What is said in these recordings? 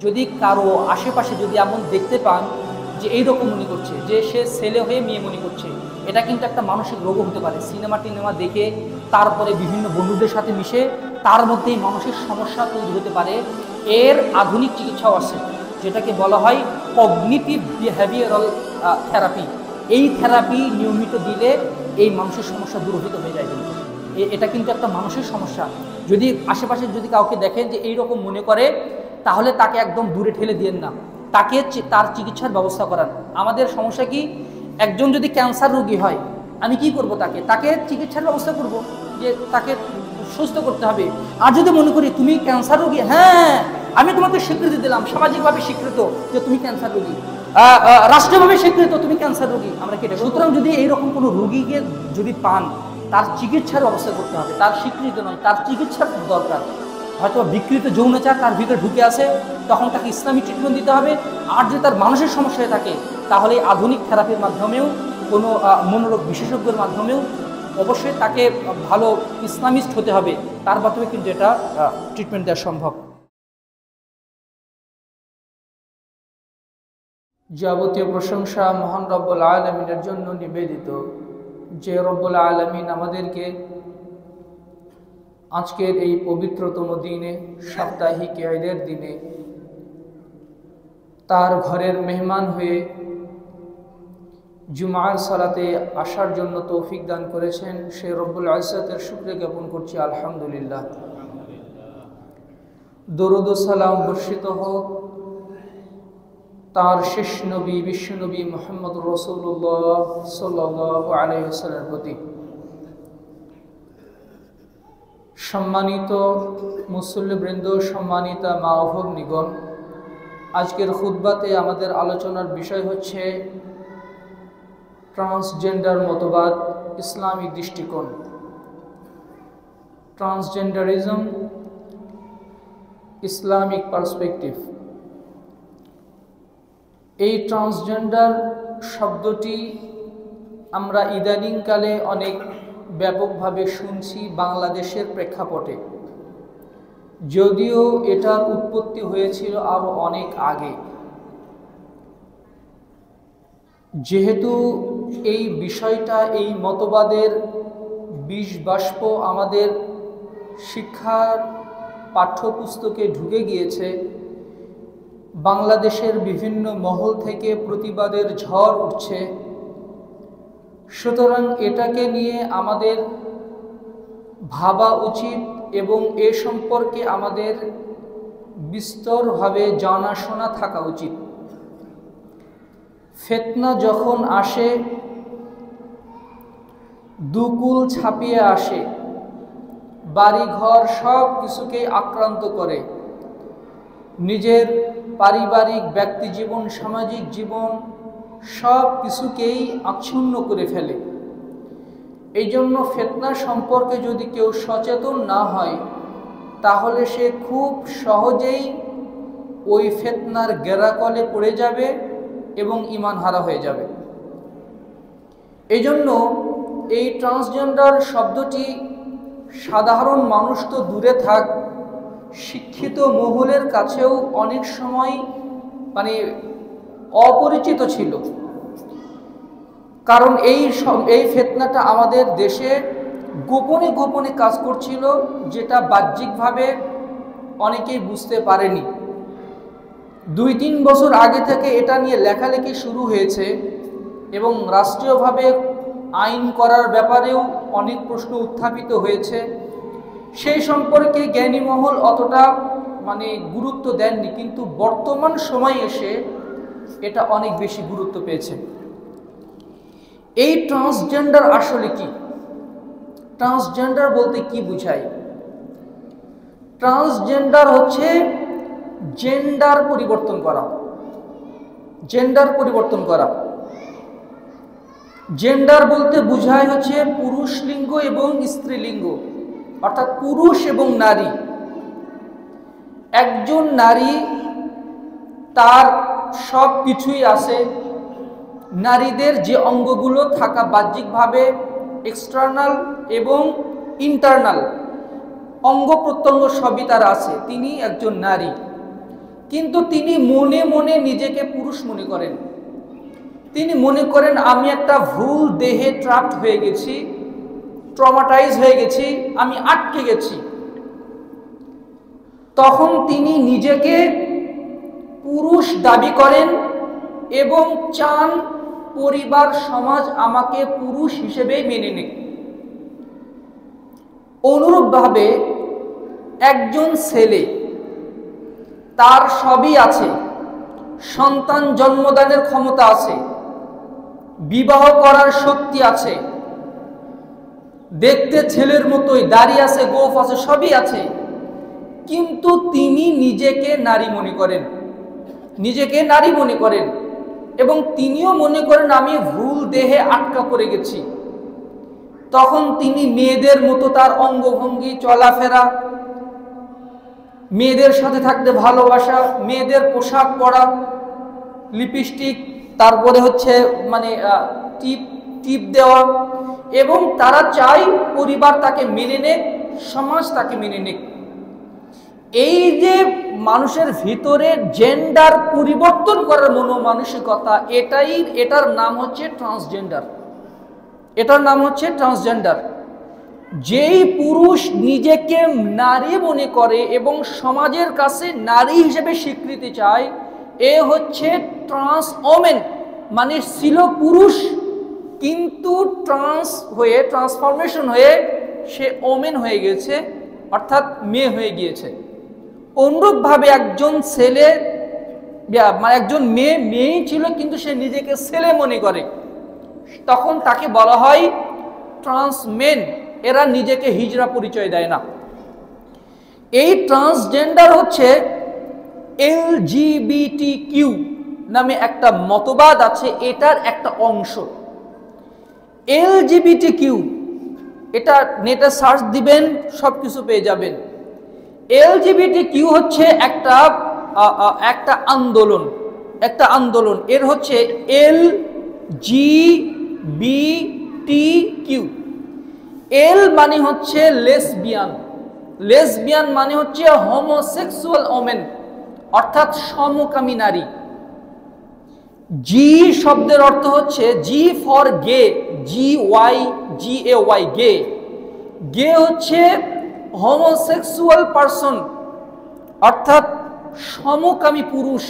যদি কারো আশেপাশে যদি এমন দেখতে পান যে এইরকম মনে করছে যে সে ছেলে হয়ে মেয়ে মনে করছে, এটা কিন্তু একটা মানসিক রোগও হতে পারে। সিনেমা টিনেমা দেখে তারপরে বিভিন্ন বন্ধুদের সাথে মিশে তার মধ্যেই মানসিক সমস্যা তৈরি হতে পারে। এর আধুনিক চিকিৎসাও আছে, যেটাকে বলা হয় কগনিটিভ বিহেভিয়ারাল থেরাপি। এই থেরাপি নিয়মিত দিলে এই মানসিক সমস্যা দূরীভূত হয়ে যায়। কিন্তু এটা কিন্তু একটা মানসিক সমস্যা। যদি আশেপাশে যদি কাউকে দেখেন যে এইরকম মনে করে, তাহলে তাকে একদম দূরে ঠেলে দিয়েন না, তাকে তার চিকিৎসার ব্যবস্থা করান। আমাদের সমস্যা কি, একজন যদি ক্যান্সার রোগী হয়, আমি কি করব, তাকে চিকিৎসার ব্যবস্থা করব, যে তাকে সুস্থ করতে হবে। আর যদি মনে করি তুমি ক্যান্সার রোগী, হ্যাঁ আমি তোমাকে স্বীকৃতি দিলাম, সামাজিকভাবে স্বীকৃত যে তুমি ক্যান্সার রোগী, রাষ্ট্রীয়ভাবে স্বীকৃত তুমি ক্যান্সার রোগী, আমরা কেটে। সুতরাং যদি এইরকম কোনো রোগীকে যদি পান, তার চিকিৎসার ব্যবস্থা করতে হবে। তার স্বীকৃতি নয়, তার চিকিৎসার দরকার। হয়তো বিকৃত যৌনাচার তার ভিতরে ঢুকে আসে, তখন তাকে ইসলামিক ট্রিটমেন্ট দিতে হবে। আর যদি তার মানসিক সমস্যা হয়ে থাকে, তাহলে আধুনিক থেরাপির মাধ্যমেও, কোনো মনোরোগ বিশেষজ্ঞের মাধ্যমেও অবশ্যই তাকে ভালো ইসলামিস্ট হতে হবে, তার মাধ্যমে কিন্তু এটা ট্রিটমেন্ট দেওয়া সম্ভব। যাবতীয় প্রশংসা মহান রব্বুল আলামিনের জন্য নিবেদিত, যে রব্বুল আলামিন আমাদেরকে আজকের এই পবিত্রতম দিনে, সাপ্তাহিক ঈদের দিনে তার ঘরের মেহমান হয়ে জুমার সালাতে আসার জন্য তৌফিক দান করেছেন। সে রব্বুল ইজ্জতের শুকরিয়া জ্ঞাপন করছি, আলহামদুলিল্লাহ। দরুদ ও সালাম বর্ষিত হোক তার শেষ নবী বিশ্বনবী মুহাম্মদ রাসূলুল্লাহ সাল্লাল্লাহু আলাইহি ওয়াসাল্লামের প্রতি। সম্মানিত মুসল্লিবৃন্দ, সম্মানিতা মা ও ভগ্নীগণ, আজকের খুতবাতে আমাদের আলোচনার বিষয় হচ্ছে ট্রান্সজেন্ডার মতবাদ, ইসলামিক দৃষ্টিকোণ। Transgenderism, Islamic perspective. এই ট্রান্সজেন্ডার শব্দটি আমরা ইদানিংকালে অনেক ব্যাপকভাবে শুনছি বাংলাদেশের প্রেক্ষাপটে, যদিও এটার উৎপত্তি হয়েছিল আরও অনেক আগে। যেহেতু এই বিষয়টা, এই মতবাদের বীজ বাষ্প আমাদের শিক্ষার পাঠ্যপুস্তকে ঢুকে গিয়েছে, বাংলাদেশের বিভিন্ন মহল থেকে প্রতিবাদের ঝড় উঠছে। সুতরাং এটাকে নিয়ে আমাদের ভাবা উচিত এবং এ সম্পর্কে আমাদের বিস্তরভাবে জানাশোনা থাকা উচিত। ফিতনা যখন আসে, দুকুল ছাপিয়ে আসে, বাড়িঘর সব কিছুকে আক্রান্ত করে, নিজের পারিবারিক, ব্যক্তি জীবন, সামাজিক জীবন সব কিছুকেই আচ্ছন্ন করে ফেলে। এই জন্য ফিতনা সম্পর্কে যদি কেউ সচেতন না হয়, তাহলে সে খুব সহজেই ওই ফিতনার গেরাকলে পড়ে যাবে এবং ঈমান হারা হয়ে যাবে। এই জন্য এই ট্রান্সজেন্ডার শব্দটি সাধারণ মানুষ তো দূরে থাক, শিক্ষিত মহলের কাছেও অনেক সময় অপরিচিত ছিল। কারণ এই ফিতনাটা আমাদের দেশে গোপনে গোপনে কাজ করছিল, যেটা বাহ্যিকভাবে অনেকেই বুঝতে পারেনি। 2-3 বছর আগে থেকে এটা নিয়ে লেখালেখি শুরু হয়েছে এবং রাষ্ট্রীয়ভাবে আইন করার ব্যাপারেও অনেক প্রশ্ন উত্থাপিত হয়েছে। সেই সম্পর্কে জ্ঞানী মহল অতটা গুরুত্ব দেননি, কিন্তু বর্তমান সময়ে এসে এটা অনেক বেশি গুরুত্ব পেয়েছে। এই ট্রান্সজেন্ডার আসলে কি? ট্রান্সজেন্ডার বলতে কি বোঝায়? ট্রান্সজেন্ডার হচ্ছে জেন্ডার পরিবর্তন করা। জেন্ডার পরিবর্তন করা, জেন্ডার বলতে বোঝায় হচ্ছে পুরুষ লিঙ্গ এবং স্ত্রীলিঙ্গ, অর্থাৎ পুরুষ এবং নারী। একজন নারী, তার সব কিছুই আছে, নারীদের যে অঙ্গগুলো থাকা বাহ্যিকভাবে এক্সটার্নাল এবং ইন্টারনাল অঙ্গ প্রত্যঙ্গ সবই তার আছে, তিনি একজন নারী। কিন্তু তিনি মনে মনে নিজেকে পুরুষ মনে করেন। তিনি মনে করেন আমি একটা ভুল দেহে ট্র্যাপড হয়ে গেছি, ট্রমাটাইজ হয়ে গেছি, আমি আটকে গেছি। তখন তিনি নিজেকে পুরুষ দাবি করেন এবং চান পরিবার সমাজ আমাকে পুরুষ হিসেবে মেনে নেয়। অনুরূপভাবে একজন ছেলে, তার সবই আছে, সন্তান জন্মদানের ক্ষমতা আছে, বিবাহ করার শক্তি আছে, দেখতে ছেলের মতোই, দাড়ি আছে, গোঁফ আছে, সবই আছে, কিন্তু তিনি নিজেকে নারী মনে করেন, নিজেকে নারী মনে করেন এবং তিনিও মনে করেন আমি ভুল দেহে আটকা পড়ে গেছি। তখন তিনি মেয়েদের মতো তার অঙ্গভঙ্গি, চলাফেরা, মেয়েদের সাথে থাকতে ভালোবাসা, মেয়েদের পোশাক পরা, লিপস্টিক, তারপরে হচ্ছে মানে টিপ দেওয়া, এবং তারা চায় পরিবার তাকে মেনে নেক, সমাজ তাকে মেনে নেক। এই যে মানুষের ভিতরে জেন্ডার পরিবর্তন করার মনোমানসিকতা, এটার নাম হচ্ছে ট্রান্সজেন্ডার। এটার নাম হচ্ছে ট্রান্সজেন্ডার। যেই পুরুষ নিজেকে নারী মনে করে এবং সমাজের কাছে নারী হিসেবে স্বীকৃতি চায়, এ হচ্ছে ট্রান্স ওমেন, মানে ছিল পুরুষ কিন্তু ট্রান্সফরমেশন হয়ে সে ওমেন হয়ে গেছে, অর্থাৎ মেয়ে হয়ে গিয়েছে। অনুরূপভাবে একজন ছেলে, মানে একজন মেয়েই ছিল কিন্তু সে নিজেকে ছেলে মনে করে, তখন তাকে বলা হয় ট্রান্সমেন। এরা নিজেকে হিজড়া পরিচয় দেয় না। এই ট্রান্সজেন্ডার হচ্ছে LGBTQ নামে একটা মতবাদ আছে, এটার একটা অংশ। LGBTQ এটা নেটে সার্চ দিবেন, সব কিছু পেয়ে যাবেন। LGBTQ হচ্ছে একটা আন্দোলন, এর হচ্ছে LGBTQ। এল মানে হচ্ছে লেসবিয়ান মানে হচ্ছে হোমোসেক্সুয়াল ওমেন, অর্থাৎ সমকামী নারী। জি শব্দের অর্থ হচ্ছে জি ফর গে, GAY, গে হচ্ছে হোমোসেক্সুয়াল পারসন, অর্থাৎ সমকামী পুরুষ।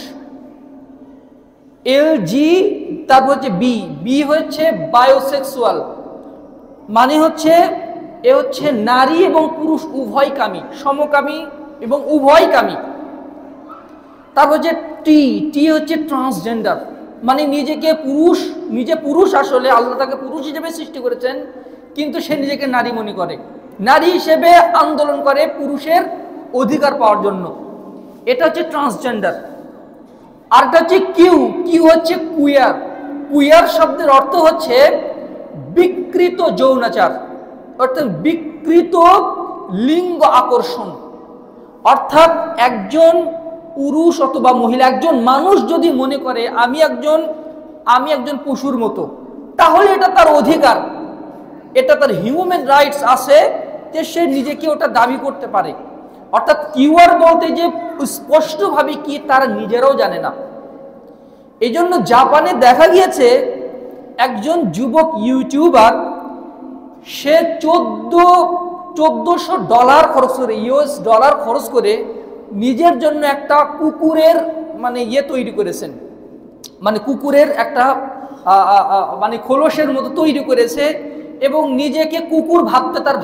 LG, তারপর হচ্ছে বি হচ্ছে বায়োসেক্সুয়াল, মানে হচ্ছে এ হচ্ছে নারী এবং পুরুষ উভয়কামী, সমকামী এবং উভয়কামী। তারপর হচ্ছে টি হচ্ছে ট্রান্সজেন্ডার, মানে নিজে পুরুষ, আসলে আল্লাহ তাকে পুরুষ হিসেবে সৃষ্টি করেছেন কিন্তু সে নিজেকে নারী মনে করে, নারী হিসেবে আন্দোলন করে পুরুষের অধিকার পাওয়ার জন্য। এটা হচ্ছে ট্রান্সজেন্ডার। আরটা হচ্ছে কিউ হচ্ছে কুয়ার শব্দের অর্থ হচ্ছে বিকৃত যৌনাচার, অর্থাৎ বিকৃত লিঙ্গ আকর্ষণ। অর্থাৎ একজন পুরুষ অথবা মহিলা, একজন মানুষ যদি মনে করে আমি একজন পশুর মতো, তাহলে এটা তার অধিকার, এটা তার হিউম্যান রাইটস আছে যে সে নিজেকে ওটা দাবি করতে পারে। অর্থাৎ কিউয়ার বলতে যে স্পষ্টভাবে কি তারা নিজেরাও জানে না। এই জন্য জাপানে দেখা গিয়েছে একজন যুবক ইউটিউবার, সে $1400 খরচ করে, US$ খরচ করে নিজের জন্য একটা কুকুরের মানে তৈরি করেছেন, মানে কুকুরের একটা মানে খোলসের মতো তৈরি করেছে এবং নিজেকে কুকুর ভাবতে তার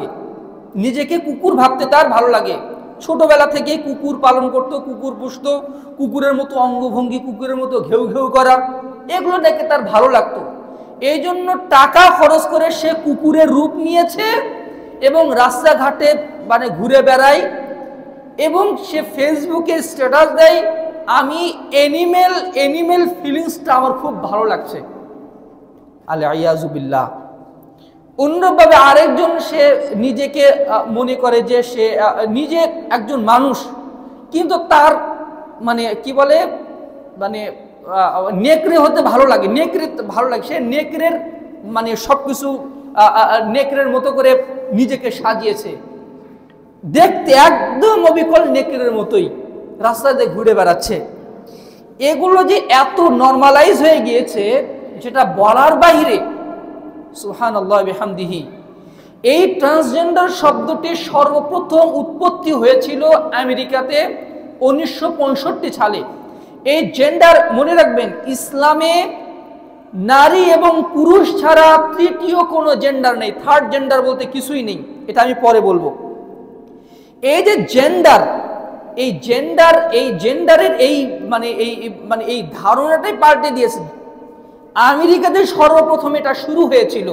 ভালো লাগে। ছোটবেলা থেকে কুকুর পালন করত, কুকুর পুষত, কুকুরের মতো অঙ্গভঙ্গি, কুকুরের মতো ঘেউ ঘেউ করা, এগুলো দেখে তার ভালো লাগতো। এই জন্য টাকা খরচ করে সে কুকুরের রূপ নিয়েছে এবং রাস্তাঘাটে মানে ঘুরে বেড়ায় এবং সে ফেসবুকে স্ট্যাটাস দেয়, আমি এনিমেল ফিলিংসটা আমার খুব ভালো লাগছে। আলিয়াজুবিল্লাহ। অন্যভাবে আরেকজন সে নিজেকে মনে করে যে সে নিজে একজন মানুষ, কিন্তু তার মানে কি বলে মানে নেকড়ে হতে ভালো লাগে, সে নেকড়ের মানে সবকিছু নেকড়ের মতো করে নিজেকে সাজিয়েছে, দেখতে একদম অবিকল নেকড়ের মতোই, রাস্তাতে ঘুরে বেড়াচ্ছে। এগুলো যে এত নরমালাইজ হয়ে গিয়েছে যেটা বলার বাইরে। সুবহানাল্লাহ বিহামদিহি। এই ট্রান্সজেন্ডার শব্দটির সর্বপ্রথম উৎপত্তি হয়েছিল আমেরিকাতে 1965 সালে। এই জেন্ডার মনে রাখবেন, ইসলামে নারী এবং পুরুষ ছাড়া তৃতীয় কোনো জেন্ডার নেই, থার্ড জেন্ডার বলতে কিছুই নেই, এটা আমি পরে বলবো। এই যে জেন্ডার, এই জেন্ডারের এই ধারণাটাই পাল্টে দিয়েছে। আমেরিকাতে সর্বপ্রথম এটা শুরু হয়েছিল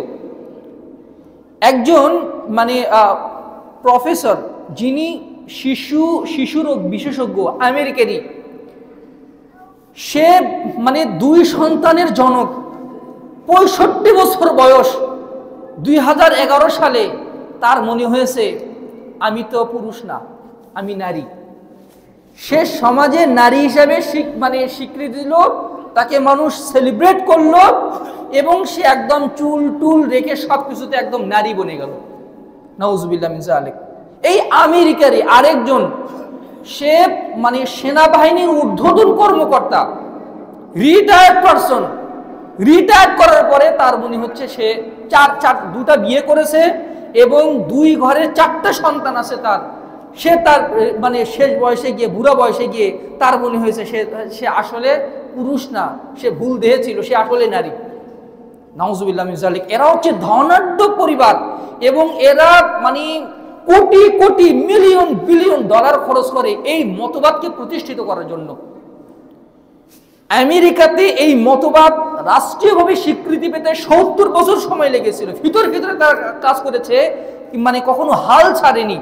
একজন প্রফেসর, যিনি শিশু রোগ বিশেষজ্ঞ, আমেরিকারই। সে 2 সন্তানের জনক, 65 বছর বয়স। 2011 সালে তার মনে হয়েছে আমি তো পুরুষ না, আমি নারী। সে সমাজে নারী হিসাবে স্বীকৃতি দিল, তাকে মানুষ সেলিব্রেট করলো, এবং সে একদম চুল টুল রেখে সবকিছুতে একদম নারী বনে গেল। নাউজুবিল্লাহ মিন যালিক। এই আমেরিকারই আরেকজন, সে সেনাবাহিনীর ঊর্ধ্বতন কর্মকর্তা, রিটায়ার্ড পারসন। রিটায়ার্ড করার পরে তার মনে হচ্ছে সে দুটা বিয়ে করেছে এবং 2 ঘরে 4টে সন্তান আছে তার। সে তার শেষ বয়সে গিয়ে, বুড়া বয়সে গিয়ে তার মনে হয়েছে সে আসলে পুরুষ না, সে ভুল দেহে ছিল, সে আসলে নারী। নাউজুবিল্লাহ মিন যালিক। এরা হচ্ছে ধনাঢ্য পরিবার, এবং এরা crore crore million billion dollar খরচ করে এই মতবাদকে প্রতিষ্ঠিত করার জন্য। আমেরিকাতে এই মতবাদ রাষ্ট্রীয়ভাবে স্বীকৃতি পেতে 70 বছর সময় লেগেছিল। ভিতরে তারা কাজ করেছে, কখনো হাল ছাড়েনি।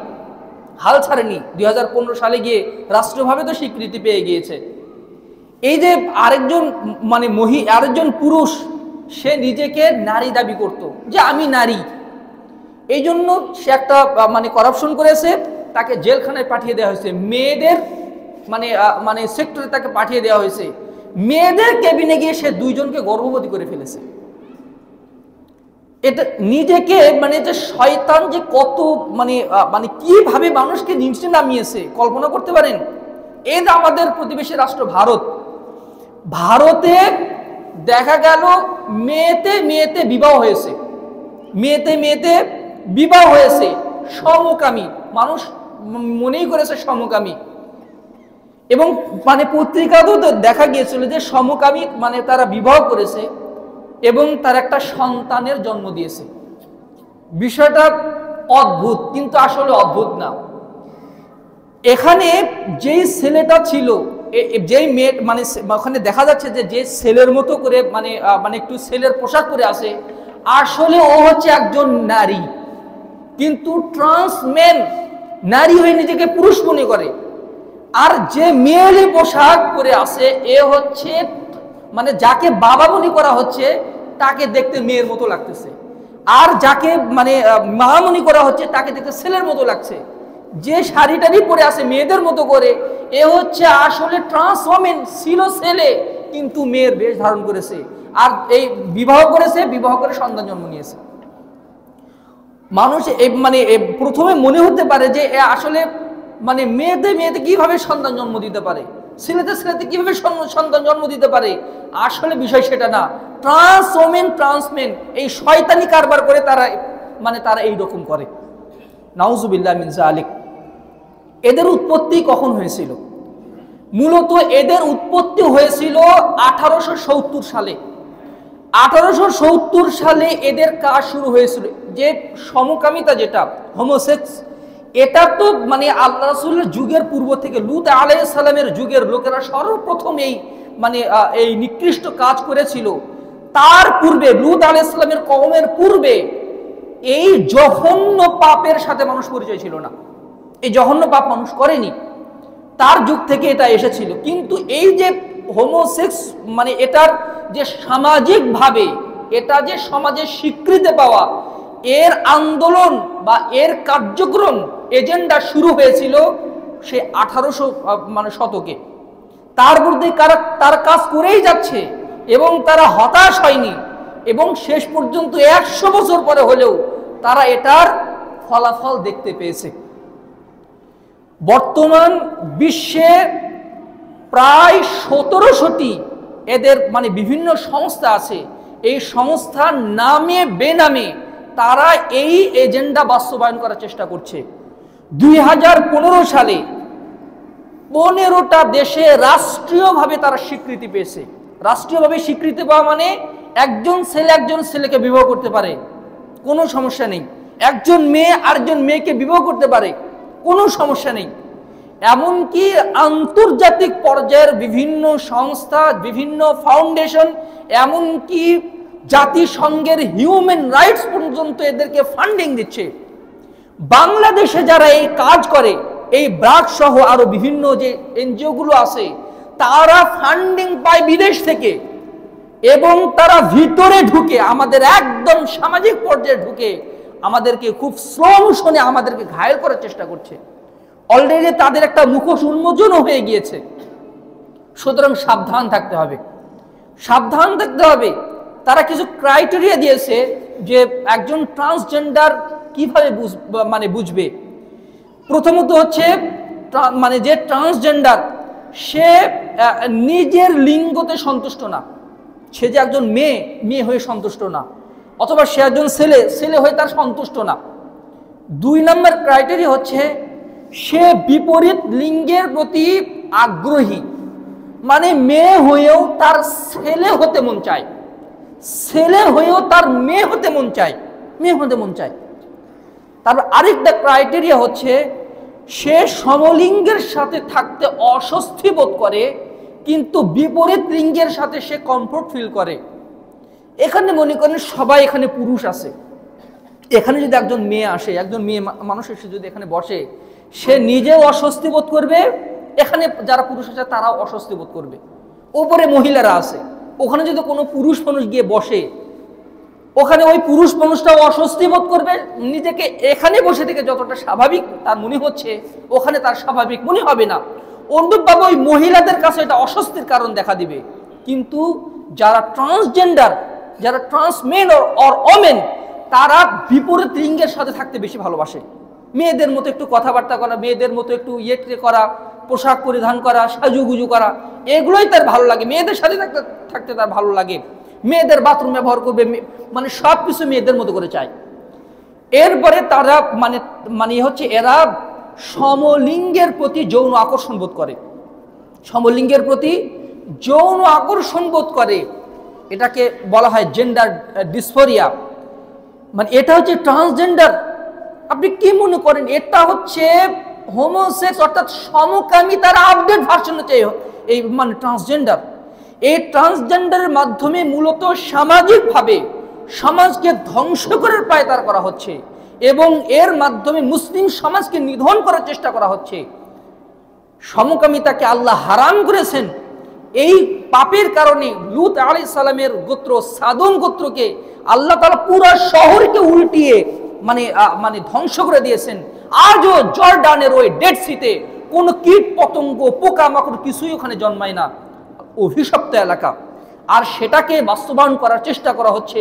2015 সালে গিয়ে রাষ্ট্রীয়ভাবে তো স্বীকৃতি পেয়ে গিয়েছে। এই যে আরেকজন পুরুষ, সে নিজেকে নারী দাবি করত যে আমি নারী। এই জন্য সে একটা করাপশন করেছে, তাকে জেলখানায় পাঠিয়ে দেওয়া হয়েছে। মেয়েদের সেক্টরে তাকে পাঠিয়ে দেওয়া হয়েছে। মেয়েদের কেবিনে গিয়ে সে 2 জনকে গর্ভবতী করে ফেলেছে। এটা নিজেকে যে শয়তান যে কত কিভাবে মানুষকে নিচে নামিয়েছে কল্পনা করতে পারেন? এই যে আমাদের প্রতিবেশী রাষ্ট্র ভারতে দেখা গেল মেয়েতে বিবাহ হয়েছে, বিবাহ হয়েছে সমকামী মানুষ মনেই করেছে সমকামী। এবং পত্রিকাতেও দেখা গিয়েছিল যে সমকামী তারা বিবাহ করেছে এবং তার একটা সন্তানের জন্ম দিয়েছে। বিষয়টা অদ্ভুত, কিন্তু আসলে অদ্ভুত না। এখানে যেই ছেলেটা ছিল, যেই মেয়ে ওখানে দেখা যাচ্ছে যে ছেলের মতো করে একটু ছেলের পোশাক পরে আসে, আসলে ও হচ্ছে একজন নারী, কিন্তু ট্রান্সমেন, নারী হয়ে নিজেকে পুরুষ মনে করে। আর যে মেয়েলি পোশাক পরে আসে, এ হচ্ছে যাকে বাবা মনে করা হচ্ছে তাকে দেখতে মেয়ের মতো লাগতেছে, আর যাকে মা মনে করা হচ্ছে তাকে দেখতে ছেলের মতো লাগছে। যে শাড়িটারি পরে আসে মেয়েদের মতো করে, এ হচ্ছে আসলে ট্রান্সফর্মেন, ছিল ছেলে কিন্তু মেয়ের বেশ ধারণ করেছে, আর এই বিবাহ করেছে, বিবাহ করে সন্তান জন্ম নিয়েছে। মানুষ প্রথমে মনে হতে পারে যে আসলে মেয়েতে কিভাবে সন্তান জন্ম দিতে পারে, ছেলেতে কিভাবে সন্তান জন্ম দিতে পারে। আসলে বিষয় সেটা না। ট্রান্সমেন এই শয়তানি কারবার করে তারা এইরকম করে। নাউজুবিল্লাহ মিন যালিক। এদের উৎপত্তি কখন হয়েছিল? মূলত এদের উৎপত্তি হয়েছিল 1870 সালে। 1870 সালে এদের কাজ শুরু হয়েছিল। যে সমকামিতা, যেটা হোমোসেক্স, এটা তো আল্লাহ রাসূলের যুগের পূর্ব থেকে, লূত আলাইহিস সালামের যুগের লোকেরা সর্বপ্রথম এই নিকৃষ্ট কাজ করেছিল। তার পূর্বে, লূত আলাইহিস সালামের কওমের পূর্বে এই জঘন্য পাপের সাথে মানুষ পরিচয় ছিল না। এই জঘন্য পাপ মানুষ করেনি, তার যুগ থেকে এটা এসেছিল। কিন্তু এই যে হোমোসেক্স, এটার যে সামাজিকভাবে, এটা যে সমাজে স্বীকৃতি পাওয়া, এর আন্দোলন বা এর কার্যক্রম, এজেন্ডা শুরু হয়েছিল সে 1800 শতকে। তার বিরুদ্ধে তার কাজ করেই যাচ্ছে এবং তারা হতাশ হয়নি, এবং শেষ পর্যন্ত 100 বছর পরে হলেও তারা এটার ফলাফল দেখতে পেয়েছে। বর্তমান বিশ্বে প্রায় 1700টি এদের মানে বিভিন্ন সংস্থা আছে। এই সংস্থার নামে বেনামে তারা এই এজেন্ডা বাস্তবায়ন করার চেষ্টা করছে। 2015 সালে 15টা দেশে রাষ্ট্রীয়ভাবে তারা স্বীকৃতি পেয়েছে। রাষ্ট্রীয়ভাবে স্বীকৃতি পাওয়া মানে একজন ছেলেকে বিবাহ করতে পারে, কোনো সমস্যা নেই। একজন মেয়ে আরেকজন মেয়েকে বিবাহ করতে পারে, কোনো সমস্যা নেই। এমনকি আন্তর্জাতিক পর্যায়ের বিভিন্ন সংস্থা, বিভিন্ন ফাউন্ডেশন, এমনকি জাতিসংঘের হিউম্যান রাইটস পর্যন্ত এদেরকে ফান্ডিং দিচ্ছে। বাংলাদেশে যারা এই কাজ করে, এই ব্রাক সহ আরো বিভিন্ন যে এনজিওগুলো আছে, তারা ফান্ডিং পায় বিদেশ থেকে এবং তারা ভিতরে ঢুকে আমাদের একদম সামাজিক পর্যায়ে ঢুকে আমাদেরকে খুব শ্রম শুনে আমাদেরকে ঘায়েল করার চেষ্টা করছে। অলরেডি তাদের একটা মুখোশ উন্মোচনও হয়ে গিয়েছে। সুতরাং সাবধান থাকতে হবে, সাবধান থাকতে হবে। তারা কিছু ক্রাইটেরিয়া দিয়েছে যে একজন ট্রান্সজেন্ডার কিভাবে বুঝবে। প্রথমত হচ্ছে মানে যে ট্রান্সজেন্ডার সে নিজের লিঙ্গতে সন্তুষ্ট না, সে যে একজন মেয়ে হয়ে সন্তুষ্ট না, অথবা সে একজন ছেলে হয়ে তার সন্তুষ্ট না। 2 নম্বর ক্রাইটেরিয়া হচ্ছে সে বিপরীত লিঙ্গের প্রতি আগ্রহী, মানে মেয়ে হয়েও তার ছেলে হতে মন চায়, ছেলে হয়েও তার মেয়ে হতে মন চায়। তারপর আরেকটা ক্রাইটেরিয়া হচ্ছে সে সমলিঙ্গের সাথে থাকতে অস্বস্তি বোধ করে, কিন্তু বিপরীত লিঙ্গের সাথে সে কমফোর্ট ফিল করে। এখানে মনে করেন সবাই এখানে পুরুষ আছে, এখানে যদি একজন মেয়ে আসে, একজন মেয়ে মানুষ এসে যদি এখানে বসে, সে নিজেও অস্বস্তি বোধ করবে, এখানে যারা পুরুষ আছে তারাও অস্বস্তি বোধ করবে। উপরে মহিলারা আছে, ওখানে যদি কোনো পুরুষ মানুষ গিয়ে বসে, ওখানে ওই পুরুষ মানুষটাও অস্বস্তি বোধ করবে। নিজেকে এখানে বসে থেকে যতটা স্বাভাবিক তার মনে হচ্ছে, ওখানে তার স্বাভাবিক মনে হবে না। অনুরূপভাবে ওই মহিলাদের কাছে এটা অস্বস্তির কারণ দেখা দিবে। কিন্তু যারা ট্রান্সজেন্ডার, যারা ট্রান্সমেন অর ওমেন, তারা বিপরীত লিঙ্গের সাথে থাকতে বেশি ভালোবাসে। মেয়েদের মতো একটু কথাবার্তা করা, মেয়েদের মতো একটু করা, পোশাক পরিধান করা, সাজুগুজু করা, এগুলোই তার ভালো লাগে। মেয়েদের সাথে থাকতে তার ভালো লাগে। মেয়েদের বাথরুম ব্যবহার করবে, মানে সব কিছু মেয়েদের মতো করে চায়। এরপরে তারা মানে হচ্ছে এরা সমলিঙ্গের প্রতি যৌন আকর্ষণ বোধ করে, সমলিঙ্গের প্রতি যৌন আকর্ষণ বোধ করে। এটাকে বলা হয় জেন্ডার ডিসফোরিয়া, মানে এটা হচ্ছে ট্রান্সজেন্ডার। আপনি কি মনে করেন এটা হচ্ছে হোমোসেক্স অর্থাৎ সমকামিতার আপডেট ভার্সন হচ্ছে এই মানে ট্রান্সজেন্ডার। এই ট্রান্সজেন্ডারের মাধ্যমে মূলত সামাজিকভাবে সমাজকে ধ্বংস করার পায়তার করা হচ্ছে এবং এর মাধ্যমে মুসলিম সমাজকে নিধন করার চেষ্টা করা হচ্ছে। সমকামিতাকে আল্লাহ হারাম করেছেন। এই পাপের কারণে লূত আলাইহিস সালামের গোত্র সাদম গোত্রকে আল্লাহ তাআলা পুরো শহরকে উল্টিয়ে মানে ধ্বংস করে দিয়েছেন। আজও জর্ডানের ওই ডেড সিতে কোনো কীট পতঙ্গ পোকামাকড় কিছুই ওখানে জন্মায় না, অভিশপ্ত এলাকা। আর সেটাকে বাস্তবায়ন করার চেষ্টা করা হচ্ছে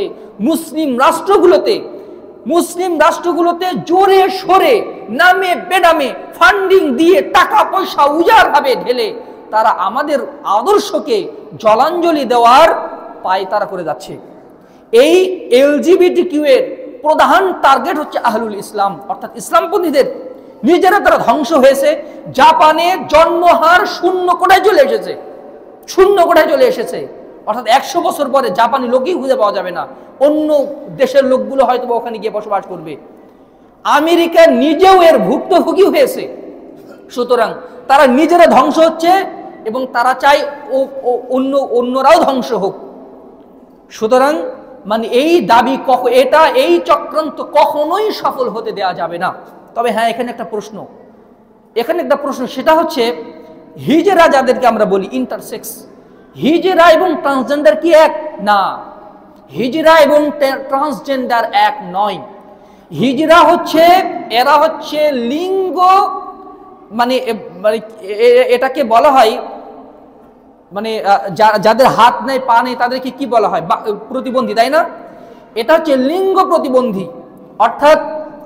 মুসলিম রাষ্ট্রগুলোতে জোরে সোরে নামে বেনামে ফান্ডিং দিয়ে টাকা পয়সা উজাড়ভাবে ঢেলে তারা আমাদের আদর্শকে জলাঞ্জলি দেওয়ার পায়তারা করে যাচ্ছে। এই এলজিবিটিকিউ এর প্রধান টার্গেট হচ্ছে আহলুল ইসলাম, অর্থাৎ ইসলামপন্থীদের। নিজেরা তারা ধ্বংস হয়েছে। জাপানে জন্মহার শূন্য কোটায় চলে এসেছে, অর্থাৎ 100 বছর পরে জাপানি লোকই খুঁজে পাওয়া যাবে না, অন্য দেশের লোকগুলো হয়তো ওখানে গিয়ে বসবাস করবে। আমেরিকা নিজেও এর ভুক্তভোগী হয়েছে। সুতরাং তারা নিজেরা ধ্বংস হচ্ছে এবং তারা চায় অন্যরাও ধ্বংস হোক। সুতরাং মানে এই দাবি এই চক্রান্ত কখনোই সফল হতে দেওয়া যাবে না। তবে হ্যাঁ, এখানে একটা প্রশ্ন, সেটা হচ্ছে হিজরা যাদেরকে আমরা বলি ইন্টারসেক্স, হিজরা এবং ট্রান্সজেন্ডার কি এক? না, হিজরা এবং ট্রান্সজেন্ডার এক নয়। হিজরা হচ্ছে এরা হচ্ছে লিঙ্গ মানে এটাকে বলা হয় মানে যাদের হাত নেই পা নেই তাদেরকে কি বলা হয়? প্রতিবন্ধী, তাই না? এটা হচ্ছে লিঙ্গ প্রতিবন্ধী, অর্থাৎ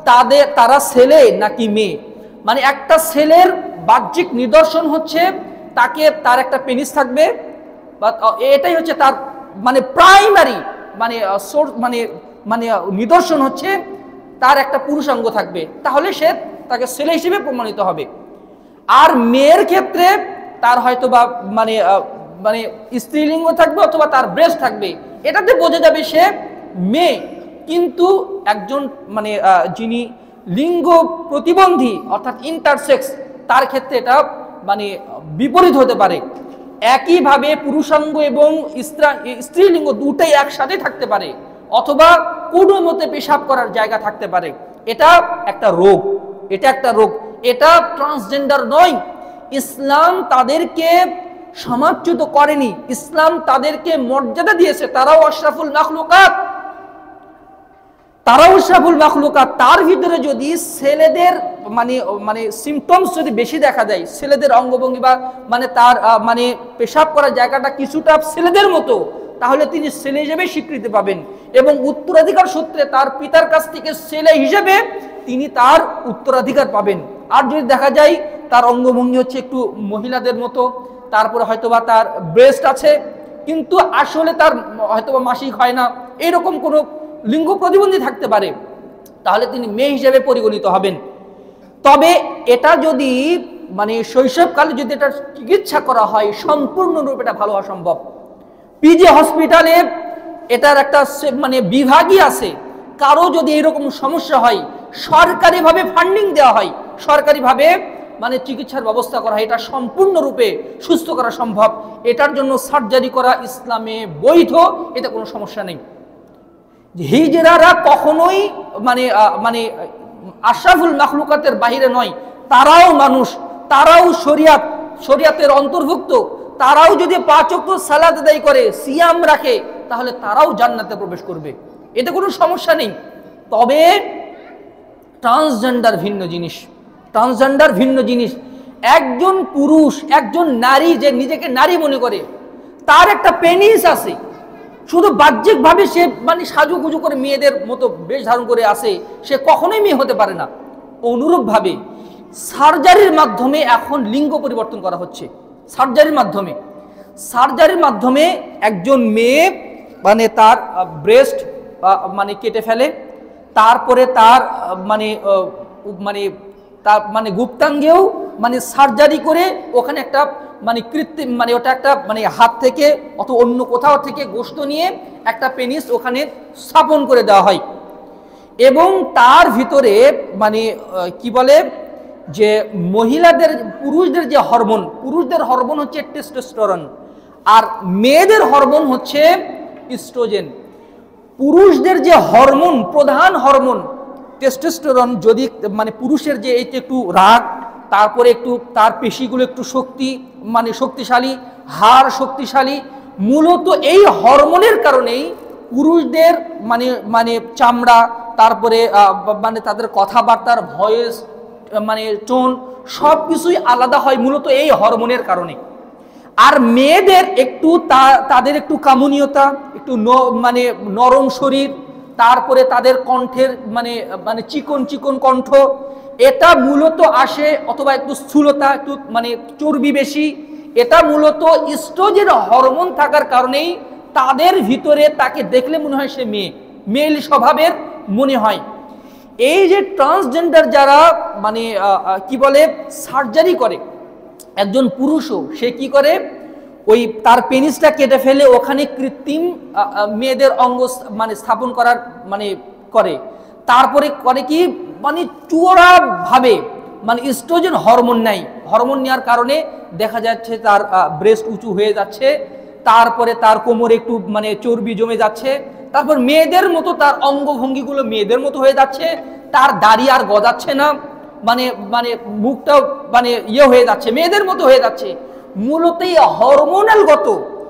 তারা ছেলে নাকি মেয়ে। মানে একটা ছেলের বাহ্যিক নিদর্শন হচ্ছে তাকে তার একটা পেনিস থাকবে, বা এটাই হচ্ছে তার মানে প্রাইমারি মানে সোর্স মানে মানে নিদর্শন হচ্ছে তার একটা পুরুষাঙ্গ থাকবে, তাহলে সে তাকে ছেলে হিসেবে প্রমাণিত হবে। আর মেয়ের ক্ষেত্রে তার হয়তো বা মানে মানে স্ত্রীলিঙ্গ থাকবে অথবা তার ব্রেস্ট থাকবে, এটাতে বোঝা যাবে সে মেয়ে। কিন্তু একজন মানে যিনি লিঙ্গ প্রতিবন্ধী অর্থাৎ ইন্টারসেক্স, তার ক্ষেত্রে এটা মানে বিপরীত হতে পারে। একইভাবে পুরুষাঙ্গ এবং স্ত্রীলিঙ্গ দুটাই একসাথে থাকতে পারে, অথবা কোনো মতে পেশাব করার জায়গা থাকতে পারে। এটা একটা রোগ, এটা একটা রোগ, এটা ট্রান্সজেন্ডার নয়। ইসলাম তাদেরকে সমাজচ্যুত করেনি, ইসলাম তাদেরকে মর্যাদা দিয়েছে, তারাও আশরাফুল মাখলুকাত, তারাও আশরাফুল মাখলুকাত। তার ভিতরে যদি ছেলেদের মানে মানে সিমটমস যদি বেশি দেখা যায়, ছেলেদের অঙ্গভঙ্গি বা মানে তার মানে পেশাব করার জায়গাটা কিছুটা ছেলেদের মতো, তাহলে তিনি ছেলে হিসেবে স্বীকৃতি পাবেন এবং উত্তরাধিকার সূত্রে তার পিতার কাছ থেকে ছেলে হিসেবে তিনি তার উত্তরাধিকার পাবেন। আর যদি দেখা যায় তার অঙ্গভঙ্গি হচ্ছে একটু মহিলাদের মতো, তারপরে হয়তোবা তার ব্রেস্ট আছে কিন্তু আসলে তার হয়তোবা মাসিক হয় না, এরকম কোনো লিঙ্গ প্রতিবন্ধী থাকতে পারে, তাহলে তিনি মেয়ে হিসেবে পরিগণিত হবেন। তবে এটা যদি মানে শৈশবকালে যদি এটা চিকিৎসা করা হয়, সম্পূর্ণরূপে এটা ভালো হওয়া সম্ভব। পিজি হসপিটালে এটার একটা মানে বিভাগই আছে। কারো যদি এরকম সমস্যা হয়, সরকারিভাবে ফান্ডিং দেওয়া হয়, সরকারিভাবে মানে চিকিৎসার ব্যবস্থা করা হয়, এটা সম্পূর্ণরূপে সুস্থ করা সম্ভব। এটার জন্য সার্জারি করা ইসলামে বৈধ, এতে কোনো সমস্যা নেই। হিজড়ারা কখনোই মানে মানে আশরাফুল মাখলুকাতের বাহিরে নয়, তারাও মানুষ, তারাও শরিয়াতের অন্তর্ভুক্ত, তারাও যদি 5 ওয়াক্ত সালাত আদায় করে, সিয়াম রাখে, তাহলে তারাও জান্নাতে প্রবেশ করবে, এতে কোনো সমস্যা নেই। তবে ট্রান্সজেন্ডার ভিন্ন জিনিস, ট্রান্সজেন্ডার ভিন্ন জিনিস। একজন পুরুষ, একজন নারী যে নিজেকে নারী মনে করে, তার একটা পেনিস আছে, শুধু বাহ্যিকভাবে সে মানে সাজুগুজু করে মেয়েদের মতো বেশ ধারণ করে আসে, সে কখনোই মেয়ে হতে পারে না। অনুরূপভাবে সার্জারির মাধ্যমে এখন লিঙ্গ পরিবর্তন করা হচ্ছে, সার্জারির মাধ্যমে একজন মেয়ে মানে তার ব্রেস্ট মানে কেটে ফেলে, তারপরে তার মানে মানে তার মানে গুপ্তাঙ্গেও মানে সার্জারি করে ওখানে একটা মানে কৃত্রিম মানে ওটা একটা মানে হাত থেকে অথবা অন্য কোথাও থেকে গোশত নিয়ে একটা পেনিস ওখানে স্থাপন করে দেওয়া হয়। এবং তার ভিতরে মানে কি বলে যে মহিলাদের পুরুষদের যে হরমোন, পুরুষদের হরমোন হচ্ছে টেস্টোস্টেরন, আর মেয়েদের হরমোন হচ্ছে ইস্ট্রোজেন। পুরুষদের যে হরমোন, প্রধান হরমোন টেস্টোস্টেরন, যদি মানে পুরুষের যে এই একটু রাগ, তারপরে একটু তার পেশিগুলো একটু মানে শক্তিশালী, হাড় শক্তিশালী, মূলত এই হরমোনের কারণেই পুরুষদের মানে মানে চামড়া, তারপরে মানে তাদের কথাবার্তার ভয়েস মানে টোন সব কিছুই আলাদা হয়, মূলত এই হরমোনের কারণে। আর মেয়েদের একটু তাদের একটু কামনীয়তা, একটু মানে নরম শরীর, তারপরে তাদের কণ্ঠের মানে মানে চিকন চিকন কণ্ঠ, এটা মূলত আসে, অথবা একটু স্থূলতা, একটু মানে চর্বি বেশি, এটা মূলত ইস্ট্রোজেন হরমোন থাকার কারণেই তাদের ভিতরে তাকে দেখলে মনে হয় সে মেয়ে, মেল স্বভাবের মনে হয়। এই যে ট্রান্সজেন্ডার যারা মানে কি বলে সার্জারি করে, একজন পুরুষও সে কি করে, ওই তার পেনিসটা কেটে ফেলে ওখানে কৃত্রিম মেয়েদের অঙ্গ মানে স্থাপন করার মানে করে, তারপরে করে কি মানে চূড়াভাবে মানে ইস্ট্রোজেন হরমোন নেয়, হরমোন নেওয়ার কারণে দেখা যাচ্ছে তার ব্রেস্ট উঁচু হয়ে যাচ্ছে, তারপরে তার কোমরে একটু মানে চর্বি জমে যাচ্ছে, তারপর মেয়েদের মতো তার অঙ্গভঙ্গিগুলো মেয়েদের মতো হয়ে যাচ্ছে, তার দাড়ি আর গজাচ্ছে না, মানে মানে মুখটাও মানে ইয়ে হয়ে যাচ্ছে, মেয়েদের মতো হয়ে যাচ্ছে। মূলত এই হরমোনালগত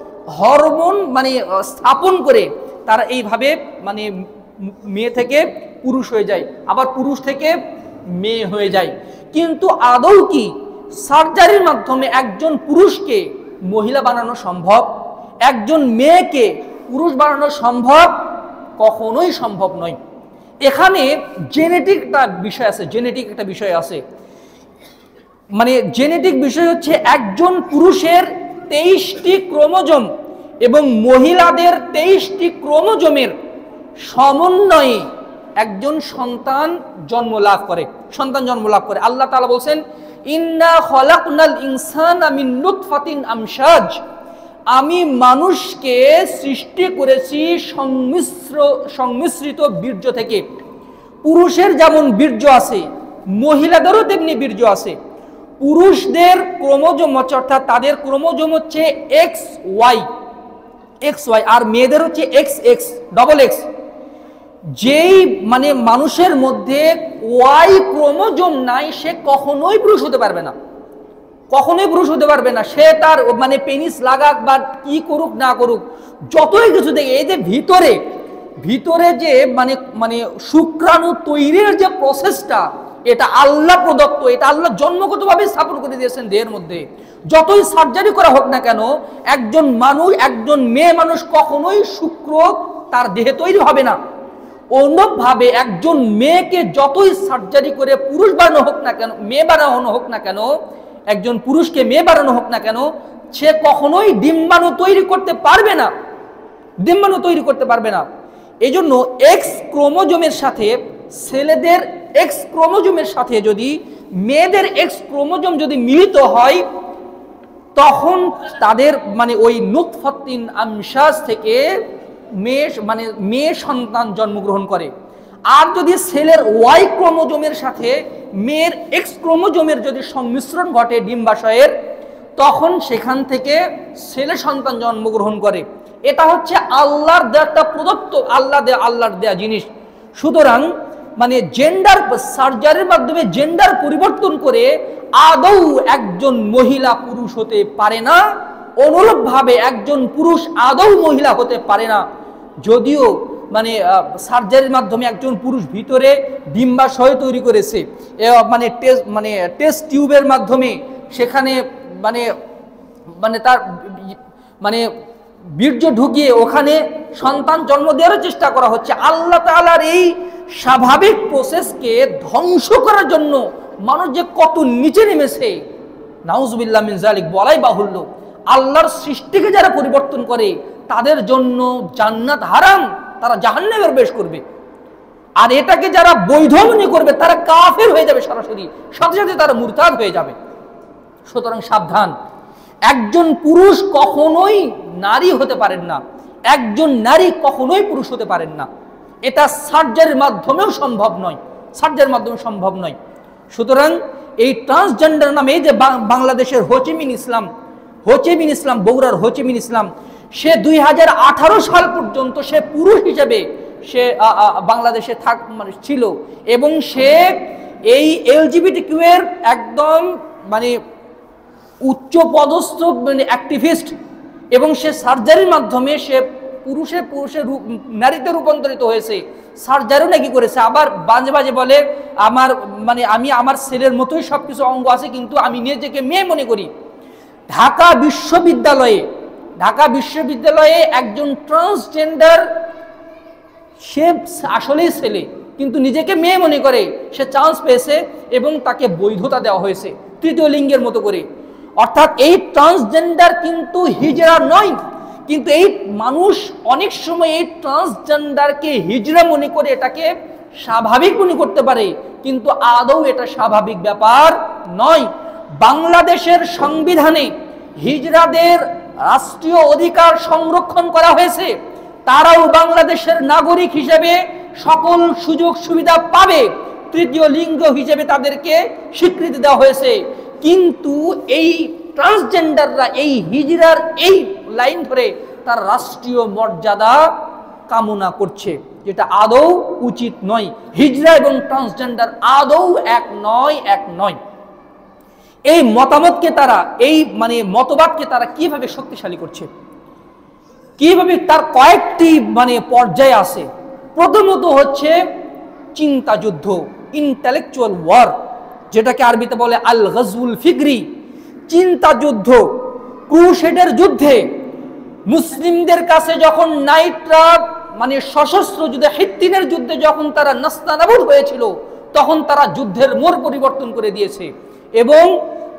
হরমোন মানে স্থাপন করে তারা এইভাবে মানে মেয়ে থেকে পুরুষ হয়ে যায়, আবার পুরুষ থেকে মেয়ে হয়ে যায়। কিন্তু আদৌ কি সার্জারির মাধ্যমে একজন পুরুষকে মহিলা বানানো সম্ভব? একজন মেয়েকে পুরুষ বানানো সম্ভব? কখনোই সম্ভব নয়। এখানে জেনেটিক একটা বিষয় আছে, জেনেটিক একটা বিষয় আছে। মানে জেনেটিক বিষয় হচ্ছে একজন পুরুষের 23টি ক্রোমোজোম এবং মহিলাদের 23টি ক্রোমোজোমের সমন্বয়ে একজন সন্তান জন্ম লাভ করে, আল্লাহ তাআলা বলছেন ইন্না খলাকনাল ইনসানা মিন নুতফাতিন আমশাজ, আমি মানুষকে সৃষ্টি করেছি সংমিশ্রিত বীর্য থেকে। পুরুষের যেমন বীর্য আছে মহিলাদেরও তেমনি বীর্য আছে। পুরুষদের ক্রোমোজোম অর্থাৎ তাদের ক্রোমোজোম হচ্ছে XY আর মেয়েদের হচ্ছে XX। যেই মানে মানুষের মধ্যে Y ক্রোমোজোম নাই সে কখনোই পুরুষ হতে পারবে না, সে তার মানে পেনিস লাগাক বা কি করুক না করুক, যতই কিছু দেখে এই যে ভিতরে যে মানে শুক্রাণু তৈরির যে প্রসেসটা, এটা আল্লাহ প্রদত্ত, এটা আল্লাহ জন্মগতভাবে স্থাপন করে দিয়েছেন দেহের মধ্যে। যতই সার্জারি করা হোক না কেন, একজন মেয়ে মানুষ কখনোই শুক্র তার দেহে তৈরি হবে না। অনুরূপভাবে একজন মেয়েকে যতই সার্জারি করে পুরুষ বানানো হোক না কেন, মেয়ে বানানো হোক না কেন, একজন পুরুষকে মেয়ে বানানো হোক না কেন, সে কখনোই ডিম্বাণু তৈরি করতে পারবে না। এই জন্য এক্স ক্রোমোজোমের সাথে ছেলেদের এক্স ক্রোমোজোমের সাথে যদি মেয়েদের এক্স ক্রোমোজোম যদি মিলিত হয়, তখন তাদের মানে ওই নুতফাতিন আমশাজ থেকে মেয়ে সন্তান জন্মগ্রহণ করে। আর যদি ছেলের ওয়াই ক্রোমোজোমের সাথে মেয়ের এক্স ক্রোমোজোমের যদি সংমিশ্রণ ঘটে ডিম্বাশয়ের, তখন সেখান থেকে ছেলে সন্তান জন্মগ্রহণ করে। এটা হচ্ছে আল্লাহর দেয়া একটা প্রদত্ত, আল্লাহর দেয়া জিনিস। সুতরাং মানে জেন্ডার সার্জারির মাধ্যমে জেন্ডার পরিবর্তন করে আদৌ একজন মহিলা পুরুষ হতে পারে না, অনুরূপভাবে একজন পুরুষ আদৌ মহিলা হতে পারে না। যদিও মানে সার্জারির মাধ্যমে একজন পুরুষ ভিতরে ডিম্বাশয় তৈরি করেছে, মানে টেস্ট টিউবের মাধ্যমে সেখানে মানে তার মানে বীর্য ঢুকিয়ে ওখানে সন্তান জন্ম দেওয়ার চেষ্টা করা হচ্ছে। আল্লাহ তাআলার এই স্বাভাবিক প্রসেসকে ধ্বংস করার জন্য মানুষ যে কত নিচে নেমেছে, নাউজুবিল্লাহ মিন যালিক, বলাই বাহুল্য। আল্লাহর সৃষ্টিকে যারা পরিবর্তন করে তাদের জন্য জান্নাত হারাম, তারা জাহান্নামে প্রবেশ করবে। আর এটাকে যারা বৈধ মনে করবে তারা কাফের হয়ে যাবে, সরাসরি সাথে সাথে তারা মুরতাদ হয়ে যাবে। সুতরাং সাবধান, একজন পুরুষ কখনোই নারী হতে পারেন না, একজন নারী কখনোই পুরুষ হতে পারেন না। এটা সার্জারির মাধ্যমেও সম্ভব নয়। সুতরাং এই ট্রান্সজেন্ডার নামে এই যে বাংলাদেশের হোচিমিন ইসলাম বগুড়ার হোচিমিন ইসলাম, সে 2018 সাল পর্যন্ত সে পুরুষ হিসেবে সে বাংলাদেশে ছিল এবং সে এই এলজিবিটিকিউ এর একদম মানে উচ্চ পদস্থ অ্যাক্টিভিস্ট, এবং সে সার্জারির মাধ্যমে সে পুরুষের নারীতে রূপান্তরিত হয়েছে। সার্জারিও নাকি করেছে, আবার বাজে বলে আমি আমার ছেলের মতোই সবকিছু অঙ্গ আছে, কিন্তু আমি নিজেকে মেয়ে মনে করি। ঢাকা বিশ্ববিদ্যালয়ে একজন ট্রান্সজেন্ডার, সে আসলেই ছেলে কিন্তু নিজেকে মেয়ে মনে করে, সে চান্স পেয়েছে এবং তাকে বৈধতা দেওয়া হয়েছে তৃতীয় লিঙ্গের মতো করে। অর্থাৎ এই ট্রান্সজেন্ডার কিন্তু হিজড়া নয়, কিন্তু এই মানুষ অনেক সময় এই ট্রান্সজেন্ডারকে হিজড়া মনে করে এটাকে স্বাভাবিক মনে করতে পারে, কিন্তু আদৌ এটা স্বাভাবিক ব্যাপার নয়। বাংলাদেশের সংবিধানে হিজড়াদের রাষ্ট্রীয় অধিকার সংরক্ষণ করা হয়েছে, তারাও বাংলাদেশের নাগরিক হিসেবে সকল সুযোগ সুবিধা পাবে, তৃতীয় লিঙ্গ হিসেবে তাদেরকে স্বীকৃতি দেওয়া হয়েছে। কিন্তু এই ট্রান্সজেন্ডাররা এই হিজড়ার এই লাইন ধরে তার রাষ্ট্রীয় মর্যাদা কামনা করছে, যেটা আদৌ উচিত নয়। হিজড়া এবং ট্রান্সজেন্ডার আদৌ এক নয়। এই মতামতকে তারা মতবাদকে তারা কিভাবে শক্তিশালী করছে, কিভাবে, তার কয়েকটি পর্যায়ে আছে। প্রথমত হচ্ছে চিন্তা যুদ্ধ, ইন্টেলেকচুয়াল ওয়ার, যেটাকে আরবিতে বলে আল গজউল ফিকরি। চিন্তা যুদ্ধ, ক্রুসেডের যুদ্ধে মুসলিমদের কাছে যখন নাইটরা সশস্ত্র যুদ্ধে, হিত্তিনের যুদ্ধে যখন তারা নাস্তানাবুদ হয়েছিল, তখন তারা যুদ্ধের মোড় পরিবর্তন করে দিয়েছে এবং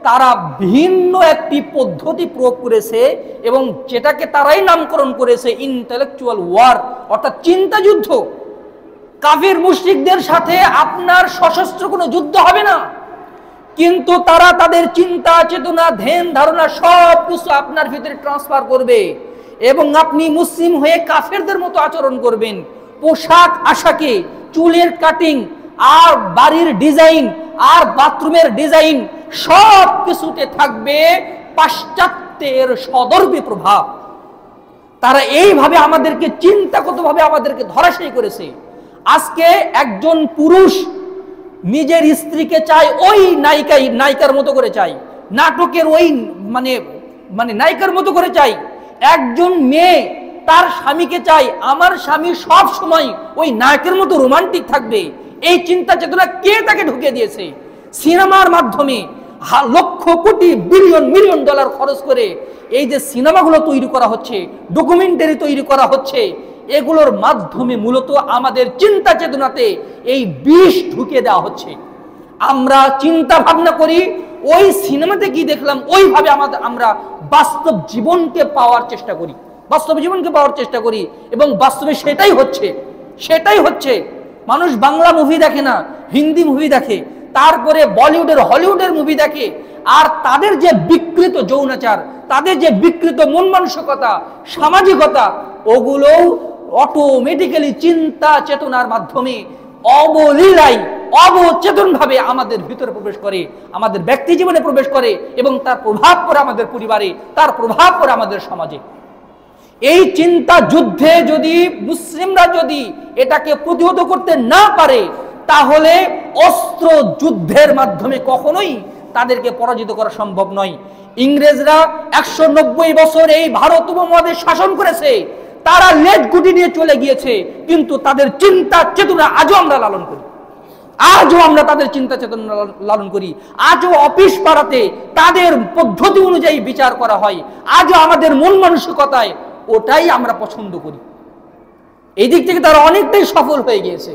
তারা ভিন্ন একটি পদ্ধতি প্রয়োগ করেছে এবং যেটাকে তারাই নামকরণ করেছে ইন্টেলেকচুয়াল ওয়ার, অর্থাৎ চিন্তা যুদ্ধ। কাফির মুশরিকদের সাথে আপনার সশস্ত্র কোনো যুদ্ধ হবে না, কিন্তু তারা তাদের চিন্তা চেতনা ধ্যান ধারণা সব কিছু আপনার ভিতরে ট্রান্সফার করবে এবং আপনি মুসলিম হয়ে কাফেরদের মতো আচরণ করবেন। পোশাক আশাকে, চুলের কাটিং আর বাড়ির ডিজাইন আর বাথরুমের ডিজাইন সব কিছুতে থাকবে পাশ্চাত্যের সদর্পী প্রভাব। তারা এইভাবে আমাদেরকে চিন্তাগতভাবে আমাদেরকে ধরাশায়ী করেছে। আজকে একজন পুরুষ নিজের স্ত্রীকে চায় ওই নায়িকার মতো করে চাই, নাটকের ওই মানে নায়িকার মতো করে চাই। একজন মেয়ে তার স্বামীকে চাই আমার স্বামী সব সময় ওই নায়কের মতো রোমান্টিক থাকবে। এই চিন্তা চেতনা কে তাকে ঢুকিয়ে দিয়েছে? সিনেমার মাধ্যমে lakh crore billion million dollar খরচ করে এই যে সিনেমাগুলো তৈরি করা হচ্ছে, ডকুমেন্টারি তৈরি করা হচ্ছে, এগুলোর মাধ্যমে মূলত আমাদের চিন্তা চেতনাতে এই বিষ ঢুকিয়ে দেওয়া হচ্ছে। আমরা চিন্তা ভাবনা করি ওই সিনেমাতে কি দেখলাম ওইভাবে আমরা বাস্তব জীবনকে পাওয়ার চেষ্টা করি, এবং বাস্তবে সেটাই হচ্ছে। মানুষ বাংলা মুভি দেখে না, হিন্দি মুভি দেখে, তারপরে বলিউডের হলিউডের মুভি দেখে, আর তাদের যে বিকৃত যৌনাচার, তাদের যে বিকৃত মন মানসিকতা, সামাজিকতা, ওগুলোও অটোমেটিক্যালি চিন্তা চেতনার মাধ্যমে অবলীলায় অবচেতনভাবে আমাদের ভিতরে প্রবেশ করে, আমাদের ব্যক্তি জীবনে প্রবেশ করে এবং তার প্রভাব পড়ে আমাদের পরিবারে, তার প্রভাব পড়ে আমাদের সমাজে। এই চিন্তা যুদ্ধে যদি মুসলিমরা যদি এটাকে প্রতিহত করতে না পারে, তাহলে অস্ত্র যুদ্ধের মাধ্যমে কখনোই তাদেরকে পরাজিত করা সম্ভব নয়। ইংরেজরা 190 বছর এই ভারত উপমহাদেশ শাসন করেছে, তারা লেজ গুটি নিয়ে চলে গিয়েছে, কিন্তু তাদের চিন্তা চেতনা আজও আমরা লালন করি, তাদের চিন্তা চেতনা লালন করি। আজও অফিস পাড়াতে তাদের পদ্ধতি অনুযায়ী বিচার করা হয়, আজও আমাদের মন মানসিকতায় ওটাই আমরা পছন্দ করি। এই দিক থেকে তারা অনেকটাই সফল হয়ে গিয়েছে।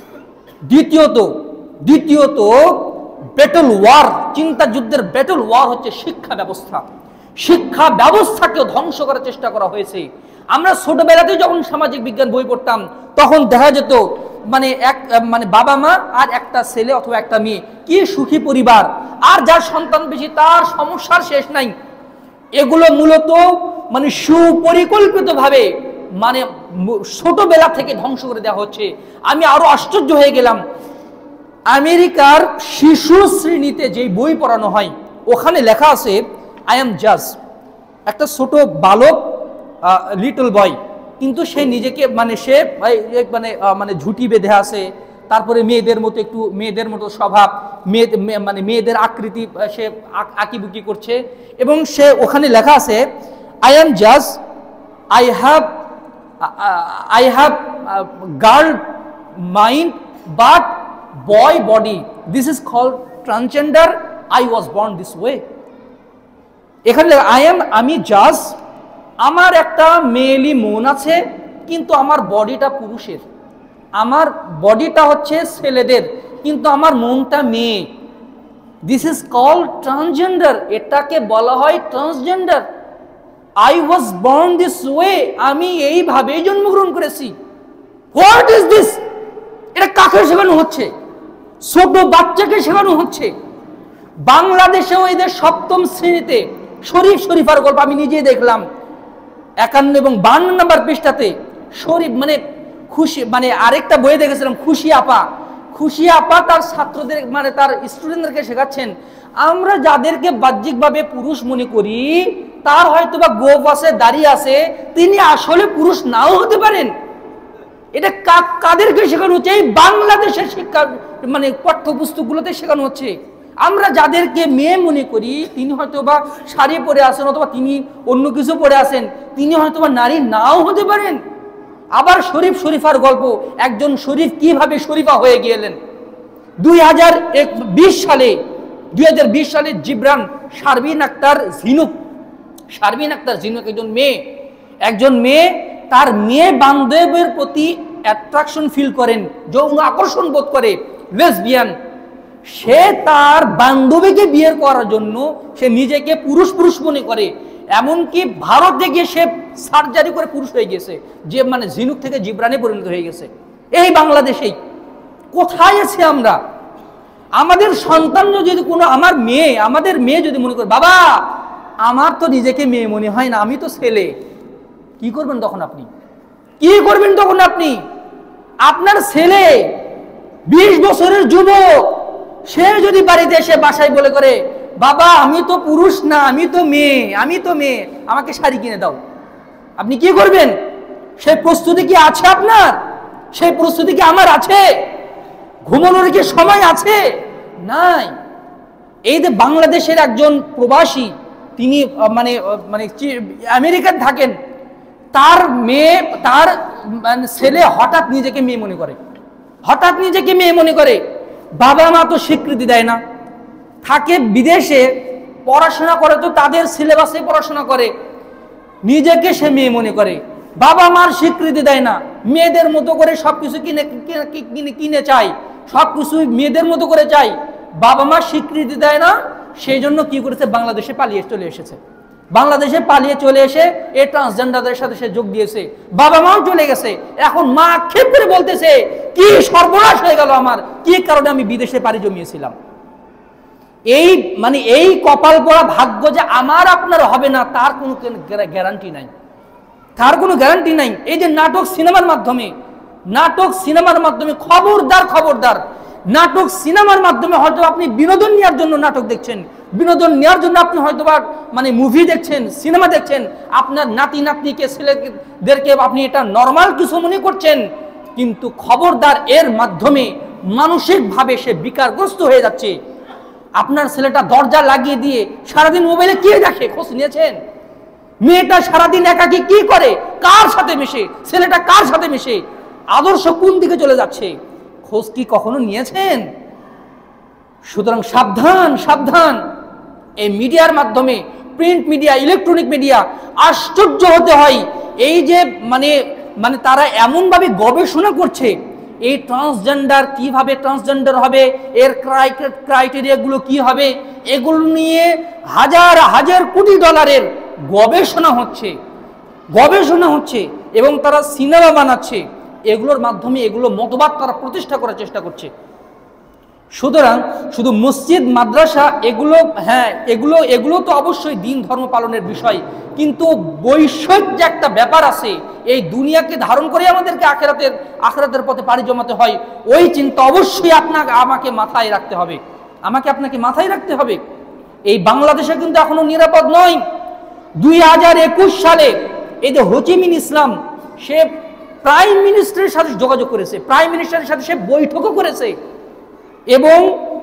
দ্বিতীয়ত ব্যাটল ওয়ার, চিন্তা যুদ্ধের ব্যাটল ওয়ার হচ্ছে শিক্ষা ব্যবস্থা। শিক্ষা ব্যবস্থাকে ধ্বংস করার চেষ্টা করা হয়েছে। আমরা ছোটবেলাতে যখন সামাজিক বিজ্ঞান বই পড়তাম তখন দেখা যেত বাবা মা আর একটা ছেলে অথবা একটা মেয়ে, কি সুখী পরিবার, আর যার সন্তান বেশি তার সমস্যার শেষ নাই। এগুলো মূলত সুপরিকল্পিতভাবে ছোটবেলা থেকে ধ্বংস করে দেওয়া হচ্ছে। আমি আরো আশ্চর্য হয়ে গেলাম, আমেরিকার শিশু শ্রেণীতে যে বই পড়ানো হয় ওখানে লেখা আছে আই এম জাজ, একটা ছোট বালক, লিটল বয়, কিন্তু সে নিজেকে ঝুঁটি বেঁধে আছে, তারপরে মেয়েদের মতো স্বভাব, মেয়েদের আকৃতি সে আঁকিবুকি করছে, এবং সে ওখানে লেখা আছে আই এম জাজ, I have girl mind but boy body. This is called transgender. I was born this way. এখানে আমি জাজ, আমার একটা মেয়েলি মন আছে কিন্তু আমার বডিটা পুরুষের, আমার বডিটা হচ্ছে ছেলেদের কিন্তু আমার মনটা মেয়ে। দিস ইজ কল্ড ট্রান্সজেন্ডার, এটাকে বলা হয় transgender. I was born this way, আমি এইভাবেই জন্মগ্রহণ করেছি। What is this? এটা কাকে শেখানো হচ্ছে? ছোট বাচ্চাকে শেখানো হচ্ছে। বাংলাদেশেও এদের 7ম শ্রেণীতে শরীফার গল্প আমি নিজেই দেখলাম, 51 এবং 52 নম্বর পৃষ্ঠাতে শরীফ খুশি আরেকটা বই দেখেছিলাম, খুশি আপা তার ছাত্রদের তার স্টুডেন্টদেরকে শেখাচ্ছেন, আমরা যাদেরকে বাহ্যিকভাবে পুরুষ মনে করি তার হয়তো বা গোঁফ আছে, দাড়ি আছে, তিনি আসলে পুরুষ নাও হতে পারেন। এটা কাদেরকে শেখানো হচ্ছে? এই বাংলাদেশের শিক্ষা পাঠ্যপুস্তকগুলোতে শেখানো হচ্ছে। আমরা যাদেরকে মেয়ে মনে করি তিনি হয়তো বা শাড়ি পরে আছেন অথবা তিনি অন্য কিছু পরে আছেন, তিনি হয়তো বা নারী নাও হতে পারেন। আবার শরীফার গল্প, একজন শরীফ কিভাবে শরীফা হয়ে গেলেন। 2020 সালে জিবরান শারমিন আক্তার ঝিনুক একজন মেয়ে তার মেয়ে বান্ধবের প্রতি অ্যাট্রাকশন ফিল করেন, যৌন আকর্ষণ বোধ করে, লেসবিয়ান। সে তার বান্ধবীকে বিয়ে করার জন্য সে নিজেকে পুরুষ পুরুষ মনে করে, এমনকি ভারতে গিয়ে সে সার্জারি করে পুরুষ হয়ে গেছে, যে মানে ঝিনুক থেকে জিব্রানে পরিণত হয়ে গেছে। এই বাংলাদেশেই কোথায় আছি আমরা? আমাদের সন্তান যদি কোনো আমাদের মেয়ে যদি মনে করে বাবা আমার তো নিজেকে মেয়ে মনে হয় না, আমি তো ছেলে, কি করবেন তখন আপনি? কি করবেন তখন আপনি? আপনার ছেলে 20 বছরের যুবক, সে যদি বাড়িতে এসে বাসায় বলে করে বাবা আমি তো পুরুষ না, আমি তো মেয়ে, আমাকে শাড়ি কিনে দাও, আপনি কি করবেন? সেই প্রস্তুতি কি আছে আপনার? সেই প্রস্তুতি কি আমার আছে? ঘুমানোর কি সময় আছে? নাই। এই যে বাংলাদেশের একজন প্রবাসী, তিনি মানে আমেরিকান থাকেন, তার ছেলে হঠাৎ নিজেকে মেয়ে মনে করে, বাবা মা তো স্বীকৃতি দেয় না, থাকে বিদেশে পড়াশোনা করে, তো তাদের সিলেবাসে পড়াশোনা করে, নিজেকে সে মেয়ে মনে করে, বাবা মার স্বীকৃতি দেয় না, মেয়েদের মতো করে সবকিছু কিনে চাই, সবকিছু মেয়েদের মতো করে চাই, বাবা মা স্বীকৃতি দেয় না, সেই জন্য কি করেছে, বাংলাদেশে পালিয়ে চলে এসেছে। বাংলাদেশে পালিয়ে চলে এসে এই ট্রান্সজেন্ডারদের সাথে সে যোগ দিয়েছে, বাবা মাও চলে গেছে। এখন মা আক্ষেপ করে বলতেছে কি সর্বনাশ হয়ে গেল আমার, কি কারণে আমি বিদেশে পাড়ি জমিয়েছিলাম। এই কপাল পোড়া ভাগ্য যে আমার আপনার হবে না, তার কোনো গ্যারান্টি নাই। এই যে নাটক সিনেমার মাধ্যমে খবরদার, নাটক সিনেমার মাধ্যমে হয়তো আপনি বিনোদন নেওয়ার জন্য নাটক দেখছেন, বিনোদন নেওয়ার জন্য আপনি হয়তো মানে মুভি দেখছেন, সিনেমা দেখছেন, আপনার নাতি নাতনিকে ছেলেদেরকে আপনি এটা নর্মাল কিছু মনে করছেন, কিন্তু খবরদার, এর মাধ্যমে মানসিকভাবে সে বিকারগ্রস্ত হয়ে যাচ্ছে। আপনার ছেলেটা দরজা লাগিয়ে দিয়ে সারাদিন মোবাইলে কি দেখে, খোঁজ নিয়েছেন? মেয়েটা সারাদিন একাকী কি করে, কার সাথে মেশে, ছেলেটা কার সাথে মেশে, আদর্শ কোন দিকে চলে যাচ্ছে, খোঁজ কি কখনো নিয়েছেন? সুতরাং সাবধান। এই মিডিয়ার মাধ্যমে, প্রিন্ট মিডিয়া, ইলেকট্রনিক মিডিয়া, আশ্চর্য হতে হয়। এই যে মানে তারা এমনভাবে গবেষণা করছে, এই ট্রান্সজেন্ডার কিভাবে ট্রান্সজেন্ডার হবে, এর ক্রাইটেরিয়াগুলো কি হবে, এগুলো নিয়ে হাজার কোটি ডলারের গবেষণা হচ্ছে এবং তারা সিনেমা বানাচ্ছে, এগুলোর মাধ্যমে এগুলো মতবাদ তারা প্রতিষ্ঠা করার চেষ্টা করছে। সুতরাং শুধু মসজিদ মাদ্রাসা এগুলো তো অবশ্যই দিন ধর্ম পালনের বিষয়, কিন্তু বৈষয়িক যে একটা ব্যাপার আছে, এই দুনিয়াকে ধারণ করে আমাদেরকে আখিরাতের পথে পাড়ি জমাতে হয়, ওই চিন্তা অবশ্যই আপনাকে মাথায় রাখতে হবে। এই বাংলাদেশে কিন্তু এখনো নিরাপদ নয়। 2021 সালে এই যে হো চি মিন ইসলাম, সে প্রাইম মিনিস্টারের সাথে যোগাযোগ করেছে, প্রাইম মিনিস্টারের সাথে সে বৈঠকও করেছে, এবং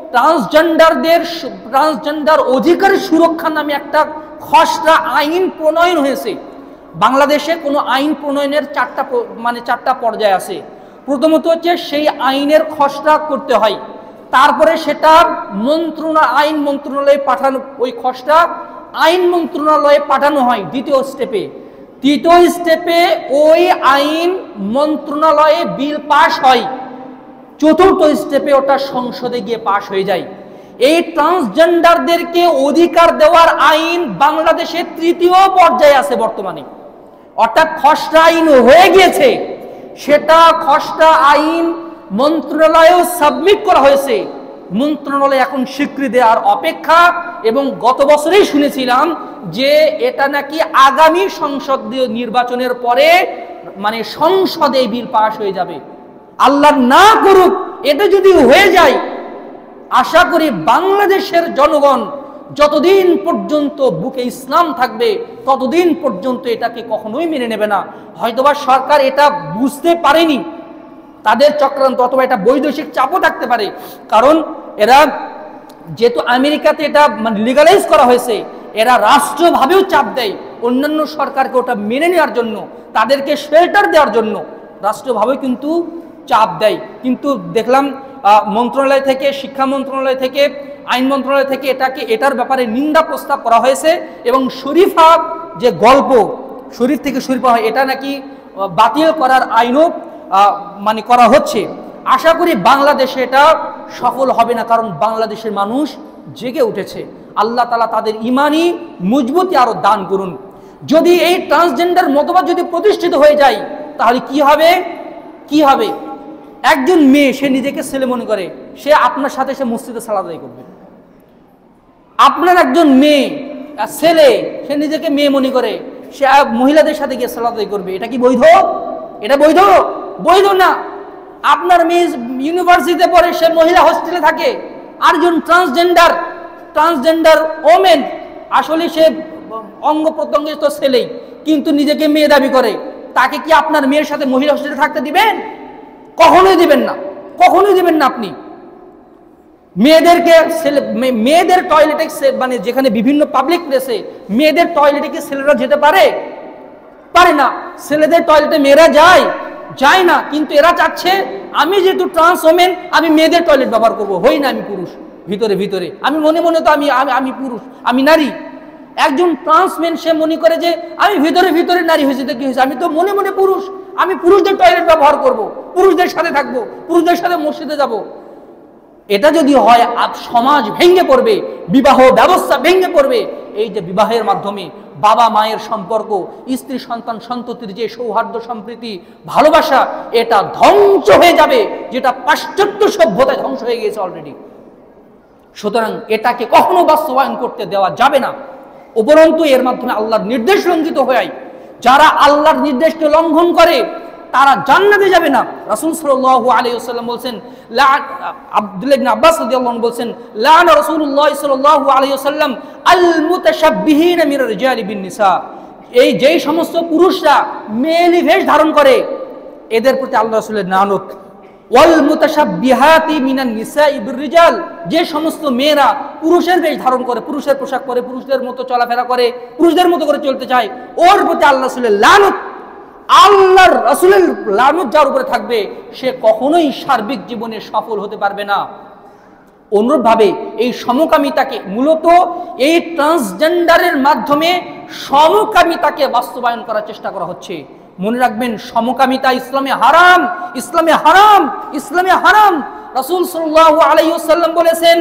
ট্রান্সজেন্ডার অধিকার সুরক্ষা নামে একটা খসড়া আইন প্রণয়ন হয়েছে। বাংলাদেশে কোনো আইন প্রণয়নের চারটা পর্যায় আছে। প্রথমত হচ্ছে সেই আইনের খসড়া করতে হয়, তারপরে সেটা আইন মন্ত্রণালয়ে পাঠানো, ওই খসড়া আইন মন্ত্রণালয়ে পাঠানো হয় দ্বিতীয় স্টেপে। তৃতীয় স্টেপে ওই আইন মন্ত্রণালয়ে বিল পাস হয়। চতুর্থ স্টেপে ওটা সংসদে গিয়ে পাস হয়ে যায়। এই ট্রান্সজেন্ডারদেরকে অধিকার দেওয়ার আইন বাংলাদেশের তৃতীয় পর্যায়ে আছে বর্তমানে, অর্থাৎ খসড়া আইন হয়ে গিয়েছে, সেটা খসড়া আইন মন্ত্রণালয়েও সাবমিট করা হয়েছে। মন্ত্রণালয় এখন স্বীকৃতি দেওয়ার অপেক্ষা, এবং গত বছরেই শুনেছিলাম যে এটা নাকি আগামী সংসদীয় নির্বাচনের পরে সংসদে বিল পাস হয়ে যাবে। আল্লাহ না করুক, এটা যদি হয়ে যায়, আশা করি বাংলাদেশের জনগণ যতদিন পর্যন্ত বুকে ইসলাম থাকবে ততদিন পর্যন্ত এটাকে কখনোই মেনে নেবে না। হয়তোবা সরকার এটা বুঝতে পারেনি, তাদের চক্রান্ত, অথবা এটা বৈদেশিক চাপও থাকতে পারে, কারণ এরা যেহেতু আমেরিকাতে এটা লিগালাইজ করা হয়েছে, এরা রাষ্ট্রভাবেও চাপ দেয় অন্যান্য সরকারকে ওটা মেনে নেওয়ার জন্য, তাদেরকে শেল্টার দেওয়ার জন্য রাষ্ট্রভাবে কিন্তু চাপ দেয়। কিন্তু দেখলাম মন্ত্রণালয় থেকে, শিক্ষা মন্ত্রণালয় থেকে, আইন মন্ত্রণালয় থেকে এটার ব্যাপারে নিন্দা প্রস্তাব করা হয়েছে, এবং শরীফা যে গল্প, শরীফ থেকে শরীফা হয়, এটা নাকি বাতিল করার আইনও করা হচ্ছে। আশা করি বাংলাদেশে এটা সফল হবে না, কারণ বাংলাদেশের মানুষ জেগে উঠেছে। আল্লাহ তাআলা তাদের ইমানি মজবুতি আরো দান করুন। যদি এই ট্রান্সজেন্ডার মতবাদ যদি প্রতিষ্ঠিত হয়ে যায়, তাহলে কি হবে? কি হবে? একজন মেয়ে, সে নিজেকে ছেলে মনে করে, সে আপনার সাথে সে মসজিদে সালাত আদায় করবে। আপনার একজন মেয়ে ছেলে, সে নিজেকে মেয়ে মনে করে, সে মহিলাদের সাথে গিয়ে সালাত আদায় করবে। এটা কি বৈধ? এটা বৈধ? বৈধ না। আপনার মেয়ে ইউনিভার্সিটিতে পড়ে, সে মহিলা হোস্টেলে থাকে, আরেকজন ট্রান্সজেন্ডার ওমেন, আসলে সে অঙ্গ প্রত্যঙ্গে তো ছেলেই, কিন্তু নিজেকে মেয়ে দাবি করে, তাকে কি আপনার মেয়ের সাথে মহিলা হোস্টেলে থাকতে দিবেন? কখনোই দিবেন না, কখনোই দিবেন না। আপনি মেয়েদের টয়লেটে, মানে যেখানে বিভিন্ন পাবলিক প্লেসে মেয়েদের টয়লেটে কি ছেলেরা যেতে পারে? পারে না। ছেলেদের টয়লেটে মেয়েরা যায় না, কিন্তু এরা চাচ্ছে আমি যেহেতু ট্রান্স ওমেন, আমি মেয়েদের টয়লেট ব্যবহার করবো, হই না আমি পুরুষ ভিতরে ভিতরে, আমি মনে মনে তো আমি পুরুষ, আমি নারী। একজন ট্রান্সমেন সে মনে করে যে আমি ভিতরে ভিতরে নারী হয়েছে, তো কি হয়েছে, আমি তো মনে মনে পুরুষ, আমি পুরুষদের টয়লেট ব্যবহার করব, পুরুষদের সাথে থাকবো, পুরুষদের সাথে মসজিদে যাব। এটা যদি হয়, সমাজ ভেঙে পড়বে, বিবাহ ব্যবস্থা ভেঙে পড়বে। এই যে বিবাহের মাধ্যমে বাবা মায়ের সম্পর্ক, স্ত্রী সন্তান সন্ততির যে সৌহার্দ্য সম্প্রীতি ভালোবাসা, এটা ধ্বংস হয়ে যাবে, যেটা পাশ্চাত্য সভ্যতায় ধ্বংস হয়ে গিয়েছে অলরেডি। সুতরাং এটাকে কখনো বাস্তবায়ন করতে দেওয়া যাবে না। উপরন্তু এর মাধ্যমে আল্লাহর নির্দেশ লঙ্ঘিত হয়। যারা আল্লাহর নির্দেশকে লঙ্ঘন করে তারা জান্নাতে যাবে না। রাসূল সাল্লাল্লাহু আলাইহি ওয়াসাল্লাম বলেন, আব্দুল্লাহ ইবনে আব্বাস রাদিয়াল্লাহু আনহু বলেন, লানা রাসূলুল্লাহ সাল্লাল্লাহু আলাইহি ওয়াসাল্লাম আল মুতাশাব্বিহিনা মিনার রিজালি বিন নিসা। এই যেই সমস্ত পুরুষরা মেয়েলি বেশ ধারণ করে, এদের প্রতি আল্লাহ রাসূলের লানত। ওয়াল মুতাশাব্বিহাতি মিনান নিসাই বির রিজাল, যে সমস্ত মেয়েরা পুরুষের বেশ ধারণ করে, পুরুষের পোশাক পরে, পুরুষদের মতো চলাফেরা করে, পুরুষদের মতো করে চলতে চায়, ওর প্রতি আল্লাহ রাসূলের লানত। আল্লাহর রাসূলের লানত যার উপরে থাকবে, সে কখনোই সার্বিক জীবনে সফল হতে পারবে না। অনুরূপভাবে এই সমকামিতাকে, মূলত এই ট্রান্সজেন্ডারের মাধ্যমে সমকামিতাকে বাস্তবায়ন করার চেষ্টা করা হচ্ছে। মনে রাখবেন, সমকামিতা ইসলামে হারাম, ইসলামে হারাম, ইসলামে হারাম। রাসূল সাল্লাল্লাহু আলাইহি ওয়াসাল্লাম বলেছেন,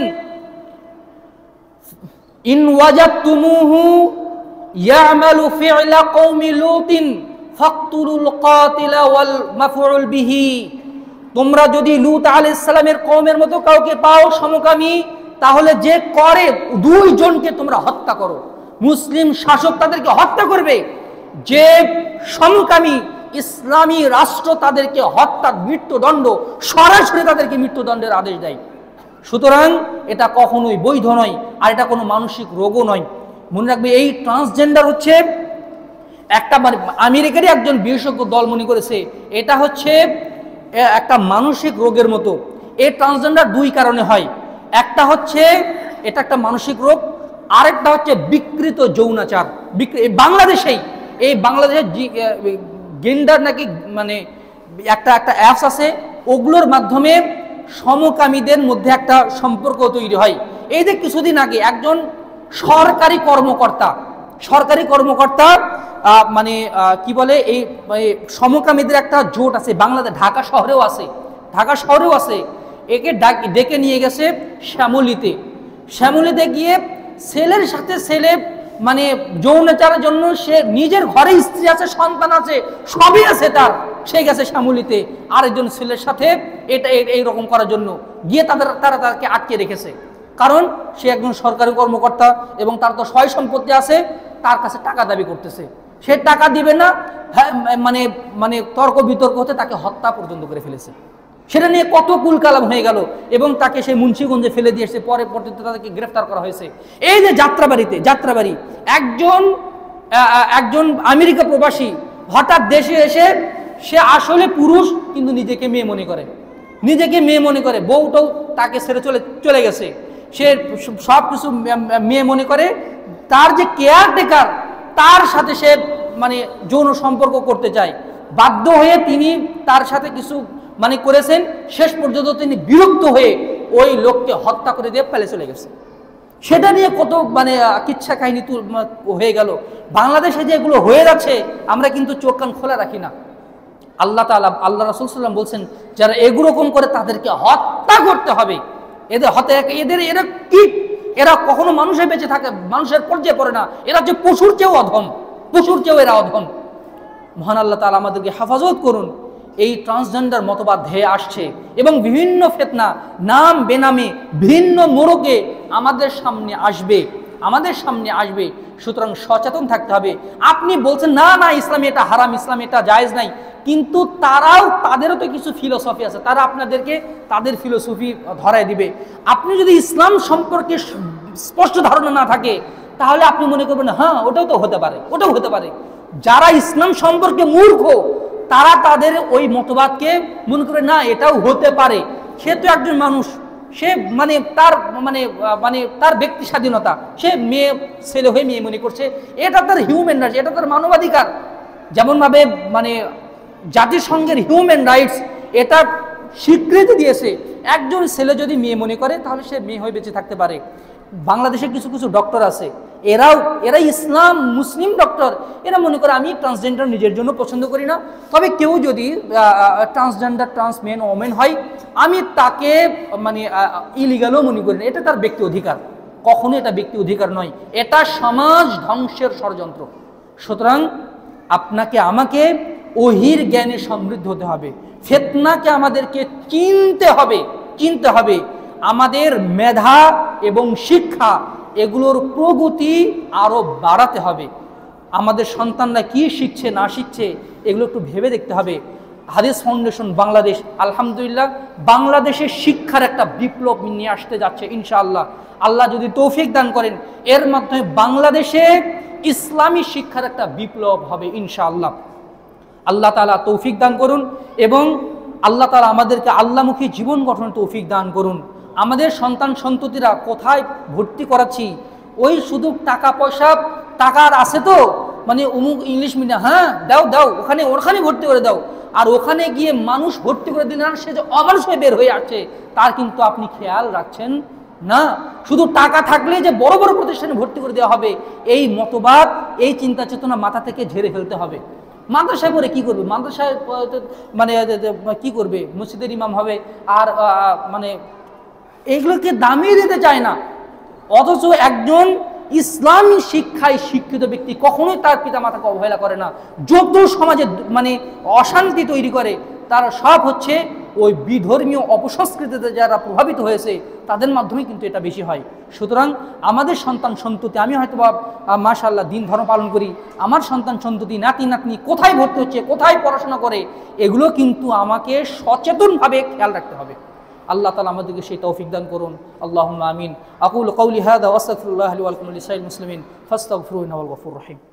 ইন ওয়াজাদতুমুহু ইয়ামালু ফি'লা কওমি লুতিন ফাকতুলুল কাতিলা ওয়াল মাফউল বিহি। তোমরা যদি লূত আলাইহিস সালামের কওমের মতো কাউকে পাও সমকামী, তাহলে যে করে দুইজনকে তোমরা হত্যা করো। মুসলিম শাসক তাদেরকে হত্যা করবে। যে সমকামী, ইসলামী রাষ্ট্র তাদেরকে হত্যার মৃত্যুদণ্ড, সরাসরি তাদেরকে মৃত্যুদণ্ডের আদেশ দেয়। সুতরাং এটা কখনোই বৈধ নয়, আর এটা কোনো মানসিক রোগও নয়। মনে রাখবে, এই ট্রান্সজেন্ডার হচ্ছে একটা, মানে আমেরিকারই একজন বিশেষজ্ঞ দল মনে করেছে এটা হচ্ছে একটা মানসিক রোগের মতো। এই ট্রান্সজেন্ডার দুই কারণে হয়। একটা হচ্ছে এটা একটা মানসিক রোগ, আরেকটা হচ্ছে বিকৃত যৌনাচার। এই বাংলাদেশের গেন্ডার নাকি, মানে একটা অ্যাপস আছে, ওগুলোর মাধ্যমে সমকামীদের মধ্যে একটা সম্পর্ক তৈরি হয়। এই যে কিছুদিন আগে একজন সরকারি কর্মকর্তা মানে কি বলে, এই সমকামীদের একটা জোট আছে বাংলাদেশ, ঢাকা শহরেও আছে। একে ডেকে নিয়ে গেছে শ্যামলীতে গিয়ে ছেলের সাথে ছেলে, মানে যৌনাচারের জন্য, সে নিজের ঘরে স্ত্রী আছে, সন্তান আছে, সবই আছে তার, সে গেছে শ্যামলীতে আরেকজন ছেলের সাথে এটা এইরকম করার জন্য গিয়ে তারা তাকে আটকে রেখেছে। কারণ সে একজন সরকারি কর্মকর্তা এবং তার তো সয় সম্পত্তি আছে, তার কাছে টাকা দাবি করতেছে, সে টাকা দিবে না। মানে তর্ক বিতর্ক হতে তাকে হত্যা পর্যন্ত করে ফেলেছে। সেটা নিয়ে কত কুলকালাম হয়ে গেল, এবং তাকে সেই মুন্সিগঞ্জে ফেলে দিয়ে এসে পরে তাদেরকে গ্রেফতার করা হয়েছে। এই যে যাত্রাবাড়ি একজন আমেরিকা প্রবাসী হঠাৎ দেশে এসে, সে আসলে পুরুষ কিন্তু নিজেকে মেয়ে মনে করে, বউটাও তাকে ছেড়ে চলে গেছে, সে সব কিছু মেয়ে মনে করে। তার যে কেয়ারটেকার, তার সাথে সে মানে যৌন সম্পর্ক করতে চায়। বাধ্য হয়ে তিনি তার সাথে কিছু মানে করেছেন, শেষ পর্যন্ত তিনি বিরক্ত হয়ে ওই লোককে হত্যা করে দিয়ে ফেলে চলে গেছে। সেটা নিয়ে কত মানে কিচ্ছা কাহিনী হয়ে গেল। বাংলাদেশে যে এগুলো হয়ে যাচ্ছে, আমরা কিন্তু চোখ কান খোলা রাখি না। আল্লাহ তাআলা, আল্লাহ রাসূল সাল্লাল্লাহু আলাইহি ওয়াসাল্লাম বলছেন, যারা এরকম করে তাদেরকে হত্যা করতে হবে। এরা কীট, এরা কখনো মানুষের বেঁচে থাকে, মানুষের পর্যায়ে পড়ে না, এরা যে পশুর চেয়েও অধম, পশুর চেয়েও এরা অধম। মহান আল্লাহ তাআলা আমাদেরকে হেফাজত করুন। এই ট্রান্সজেন্ডার মতবাদ ধেয়ে আসছে এবং বিভিন্ন ফিতনা নাম বেনামে ভিন্ন মোড়কে আমাদের সামনে আসবে। সুতরাং সচেতন থাকতে হবে। আপনি বলছেন না না ইসলামে এটা হারাম, ইসলামে এটা জায়েজ নাই, কিন্তু তাদেরও তো কিছু ফিলোসফি আছে, তারা আপনাদেরকে তাদের ফিলোসফি ধরায় দিবে। আপনি যদি ইসলাম সম্পর্কে স্পষ্ট ধারণা না থাকে, তাহলে আপনি মনে করবেন হ্যাঁ ওটাও হতে পারে। যারা ইসলাম সম্পর্কে মূর্খ, তারা তাদের ওই মতবাদকে মনে করে না এটাও হতে পারে। সে তো একজন মানুষ, সে তার ব্যক্তি স্বাধীনতা, সে ছেলে হয়ে মেয়ে মনে করছে, এটা তার হিউম্যান রাইটস, এটা তার মানবাধিকার। যেমনভাবে জাতিসংঘের হিউম্যান রাইটস এটা স্বীকৃতি দিয়েছে, একজন ছেলে যদি মেয়ে মনে করে তাহলে সে মেয়ে হয়ে বেঁচে থাকতে পারে। বাংলাদেশে কিছু ডক্টর আছে, এরা ইসলাম মুসলিম ডক্টর, এরা মনে করে আমি ট্রান্সজেন্ডার নিজের জন্য পছন্দ করি না, তবে কেউ যদি ট্রান্সজেন্ডার ট্রান্সমেন ওমেন হয় আমি তাকে ইলিগালও মনে করি না, এটা তার ব্যক্তি অধিকার। কখনো এটা ব্যক্তি অধিকার নয়, এটা সমাজ ধ্বংসের ষড়যন্ত্র। সুতরাং আপনাকে আমাকে ওহির জ্ঞানে সমৃদ্ধ হতে হবে, ফিতনাকে আমাদেরকে চিনতে হবে। আমাদের মেধা এবং শিক্ষা এগুলোর প্রগতি আরও বাড়াতে হবে। আমাদের সন্তানরা কি শিখছে না শিখছে এগুলো একটু ভেবে দেখতে হবে। হাদিস ফাউন্ডেশন বাংলাদেশ আলহামদুলিল্লাহ বাংলাদেশের শিক্ষার একটা বিপ্লব নিয়ে আসতে যাচ্ছে ইনশাআল্লাহ। আল্লাহ যদি তৌফিক দান করেন, এর মাধ্যমে বাংলাদেশে ইসলামী শিক্ষার একটা বিপ্লব হবে ইনশাআল্লাহ। আল্লাহ তাআলা তৌফিক দান করুন এবং আল্লাহ তাআলা আমাদেরকে আল্লাহমুখী জীবন গঠনের তৌফিক দান করুন। আমাদের সন্তান সন্ততিরা কোথায় ভর্তি করাচ্ছি, ওই শুধু টাকার আছে তো অমুক ইংলিশ মিডিয়াম, হ্যাঁ দাও ওখানে ভর্তি করে দাও, আর ওখানে গিয়ে মানুষ ভর্তি করে দিন আর সে যে অমানুষ হয়ে বের হয়ে আসছে তার কিন্তু আপনি খেয়াল রাখছেন না। শুধু টাকা থাকলে যে বড় বড় প্রতিষ্ঠানে ভর্তি করে দেওয়া হবে, এই মতবাদ এই চিন্তা চেতনা মাথা থেকে ঝেড়ে ফেলতে হবে। মাদ্রাসায় পরে কি করবে? মাদ্রাসায় কি করবে? মসজিদের ইমাম হবে আর এইগুলোকে দামিয়ে দিতে চায় না। অথচ একজন ইসলামী শিক্ষায় শিক্ষিত ব্যক্তি কখনোই তার পিতা মাতাকে অবহেলা করে না। যত সমাজে অশান্তি তৈরি করে তারা সব হচ্ছে ওই বিধর্মীয় অপসংস্কৃতিতে যারা প্রভাবিত হয়েছে তাদের মাধ্যমে কিন্তু এটা বেশি হয়। সুতরাং আমাদের সন্তান সন্ততি, আমি হয়তো মাশাআল্লাহ দিন ধর্ম পালন করি, আমার সন্তান সন্ততি নাতি নাতনি কোথায় ভর্তি হচ্ছে, কোথায় পড়াশোনা করে, এগুলো কিন্তু আমাকে সচেতনভাবে খেয়াল রাখতে হবে। আল্লাহ তাআলা আমাদেরকে সেই তৌফিক দান করুন। আল্লাহুম্মা আমিন। আকুলু কাওলি হাযা ওয়া আস্তাগফিরুল্লাহ লি ওয়া লাকুম ওয়া লিসাইরিল মুসলিমিন ফাস্তাগফিরুহু ইন্নাহু হুয়াল গফুরুর রহিম।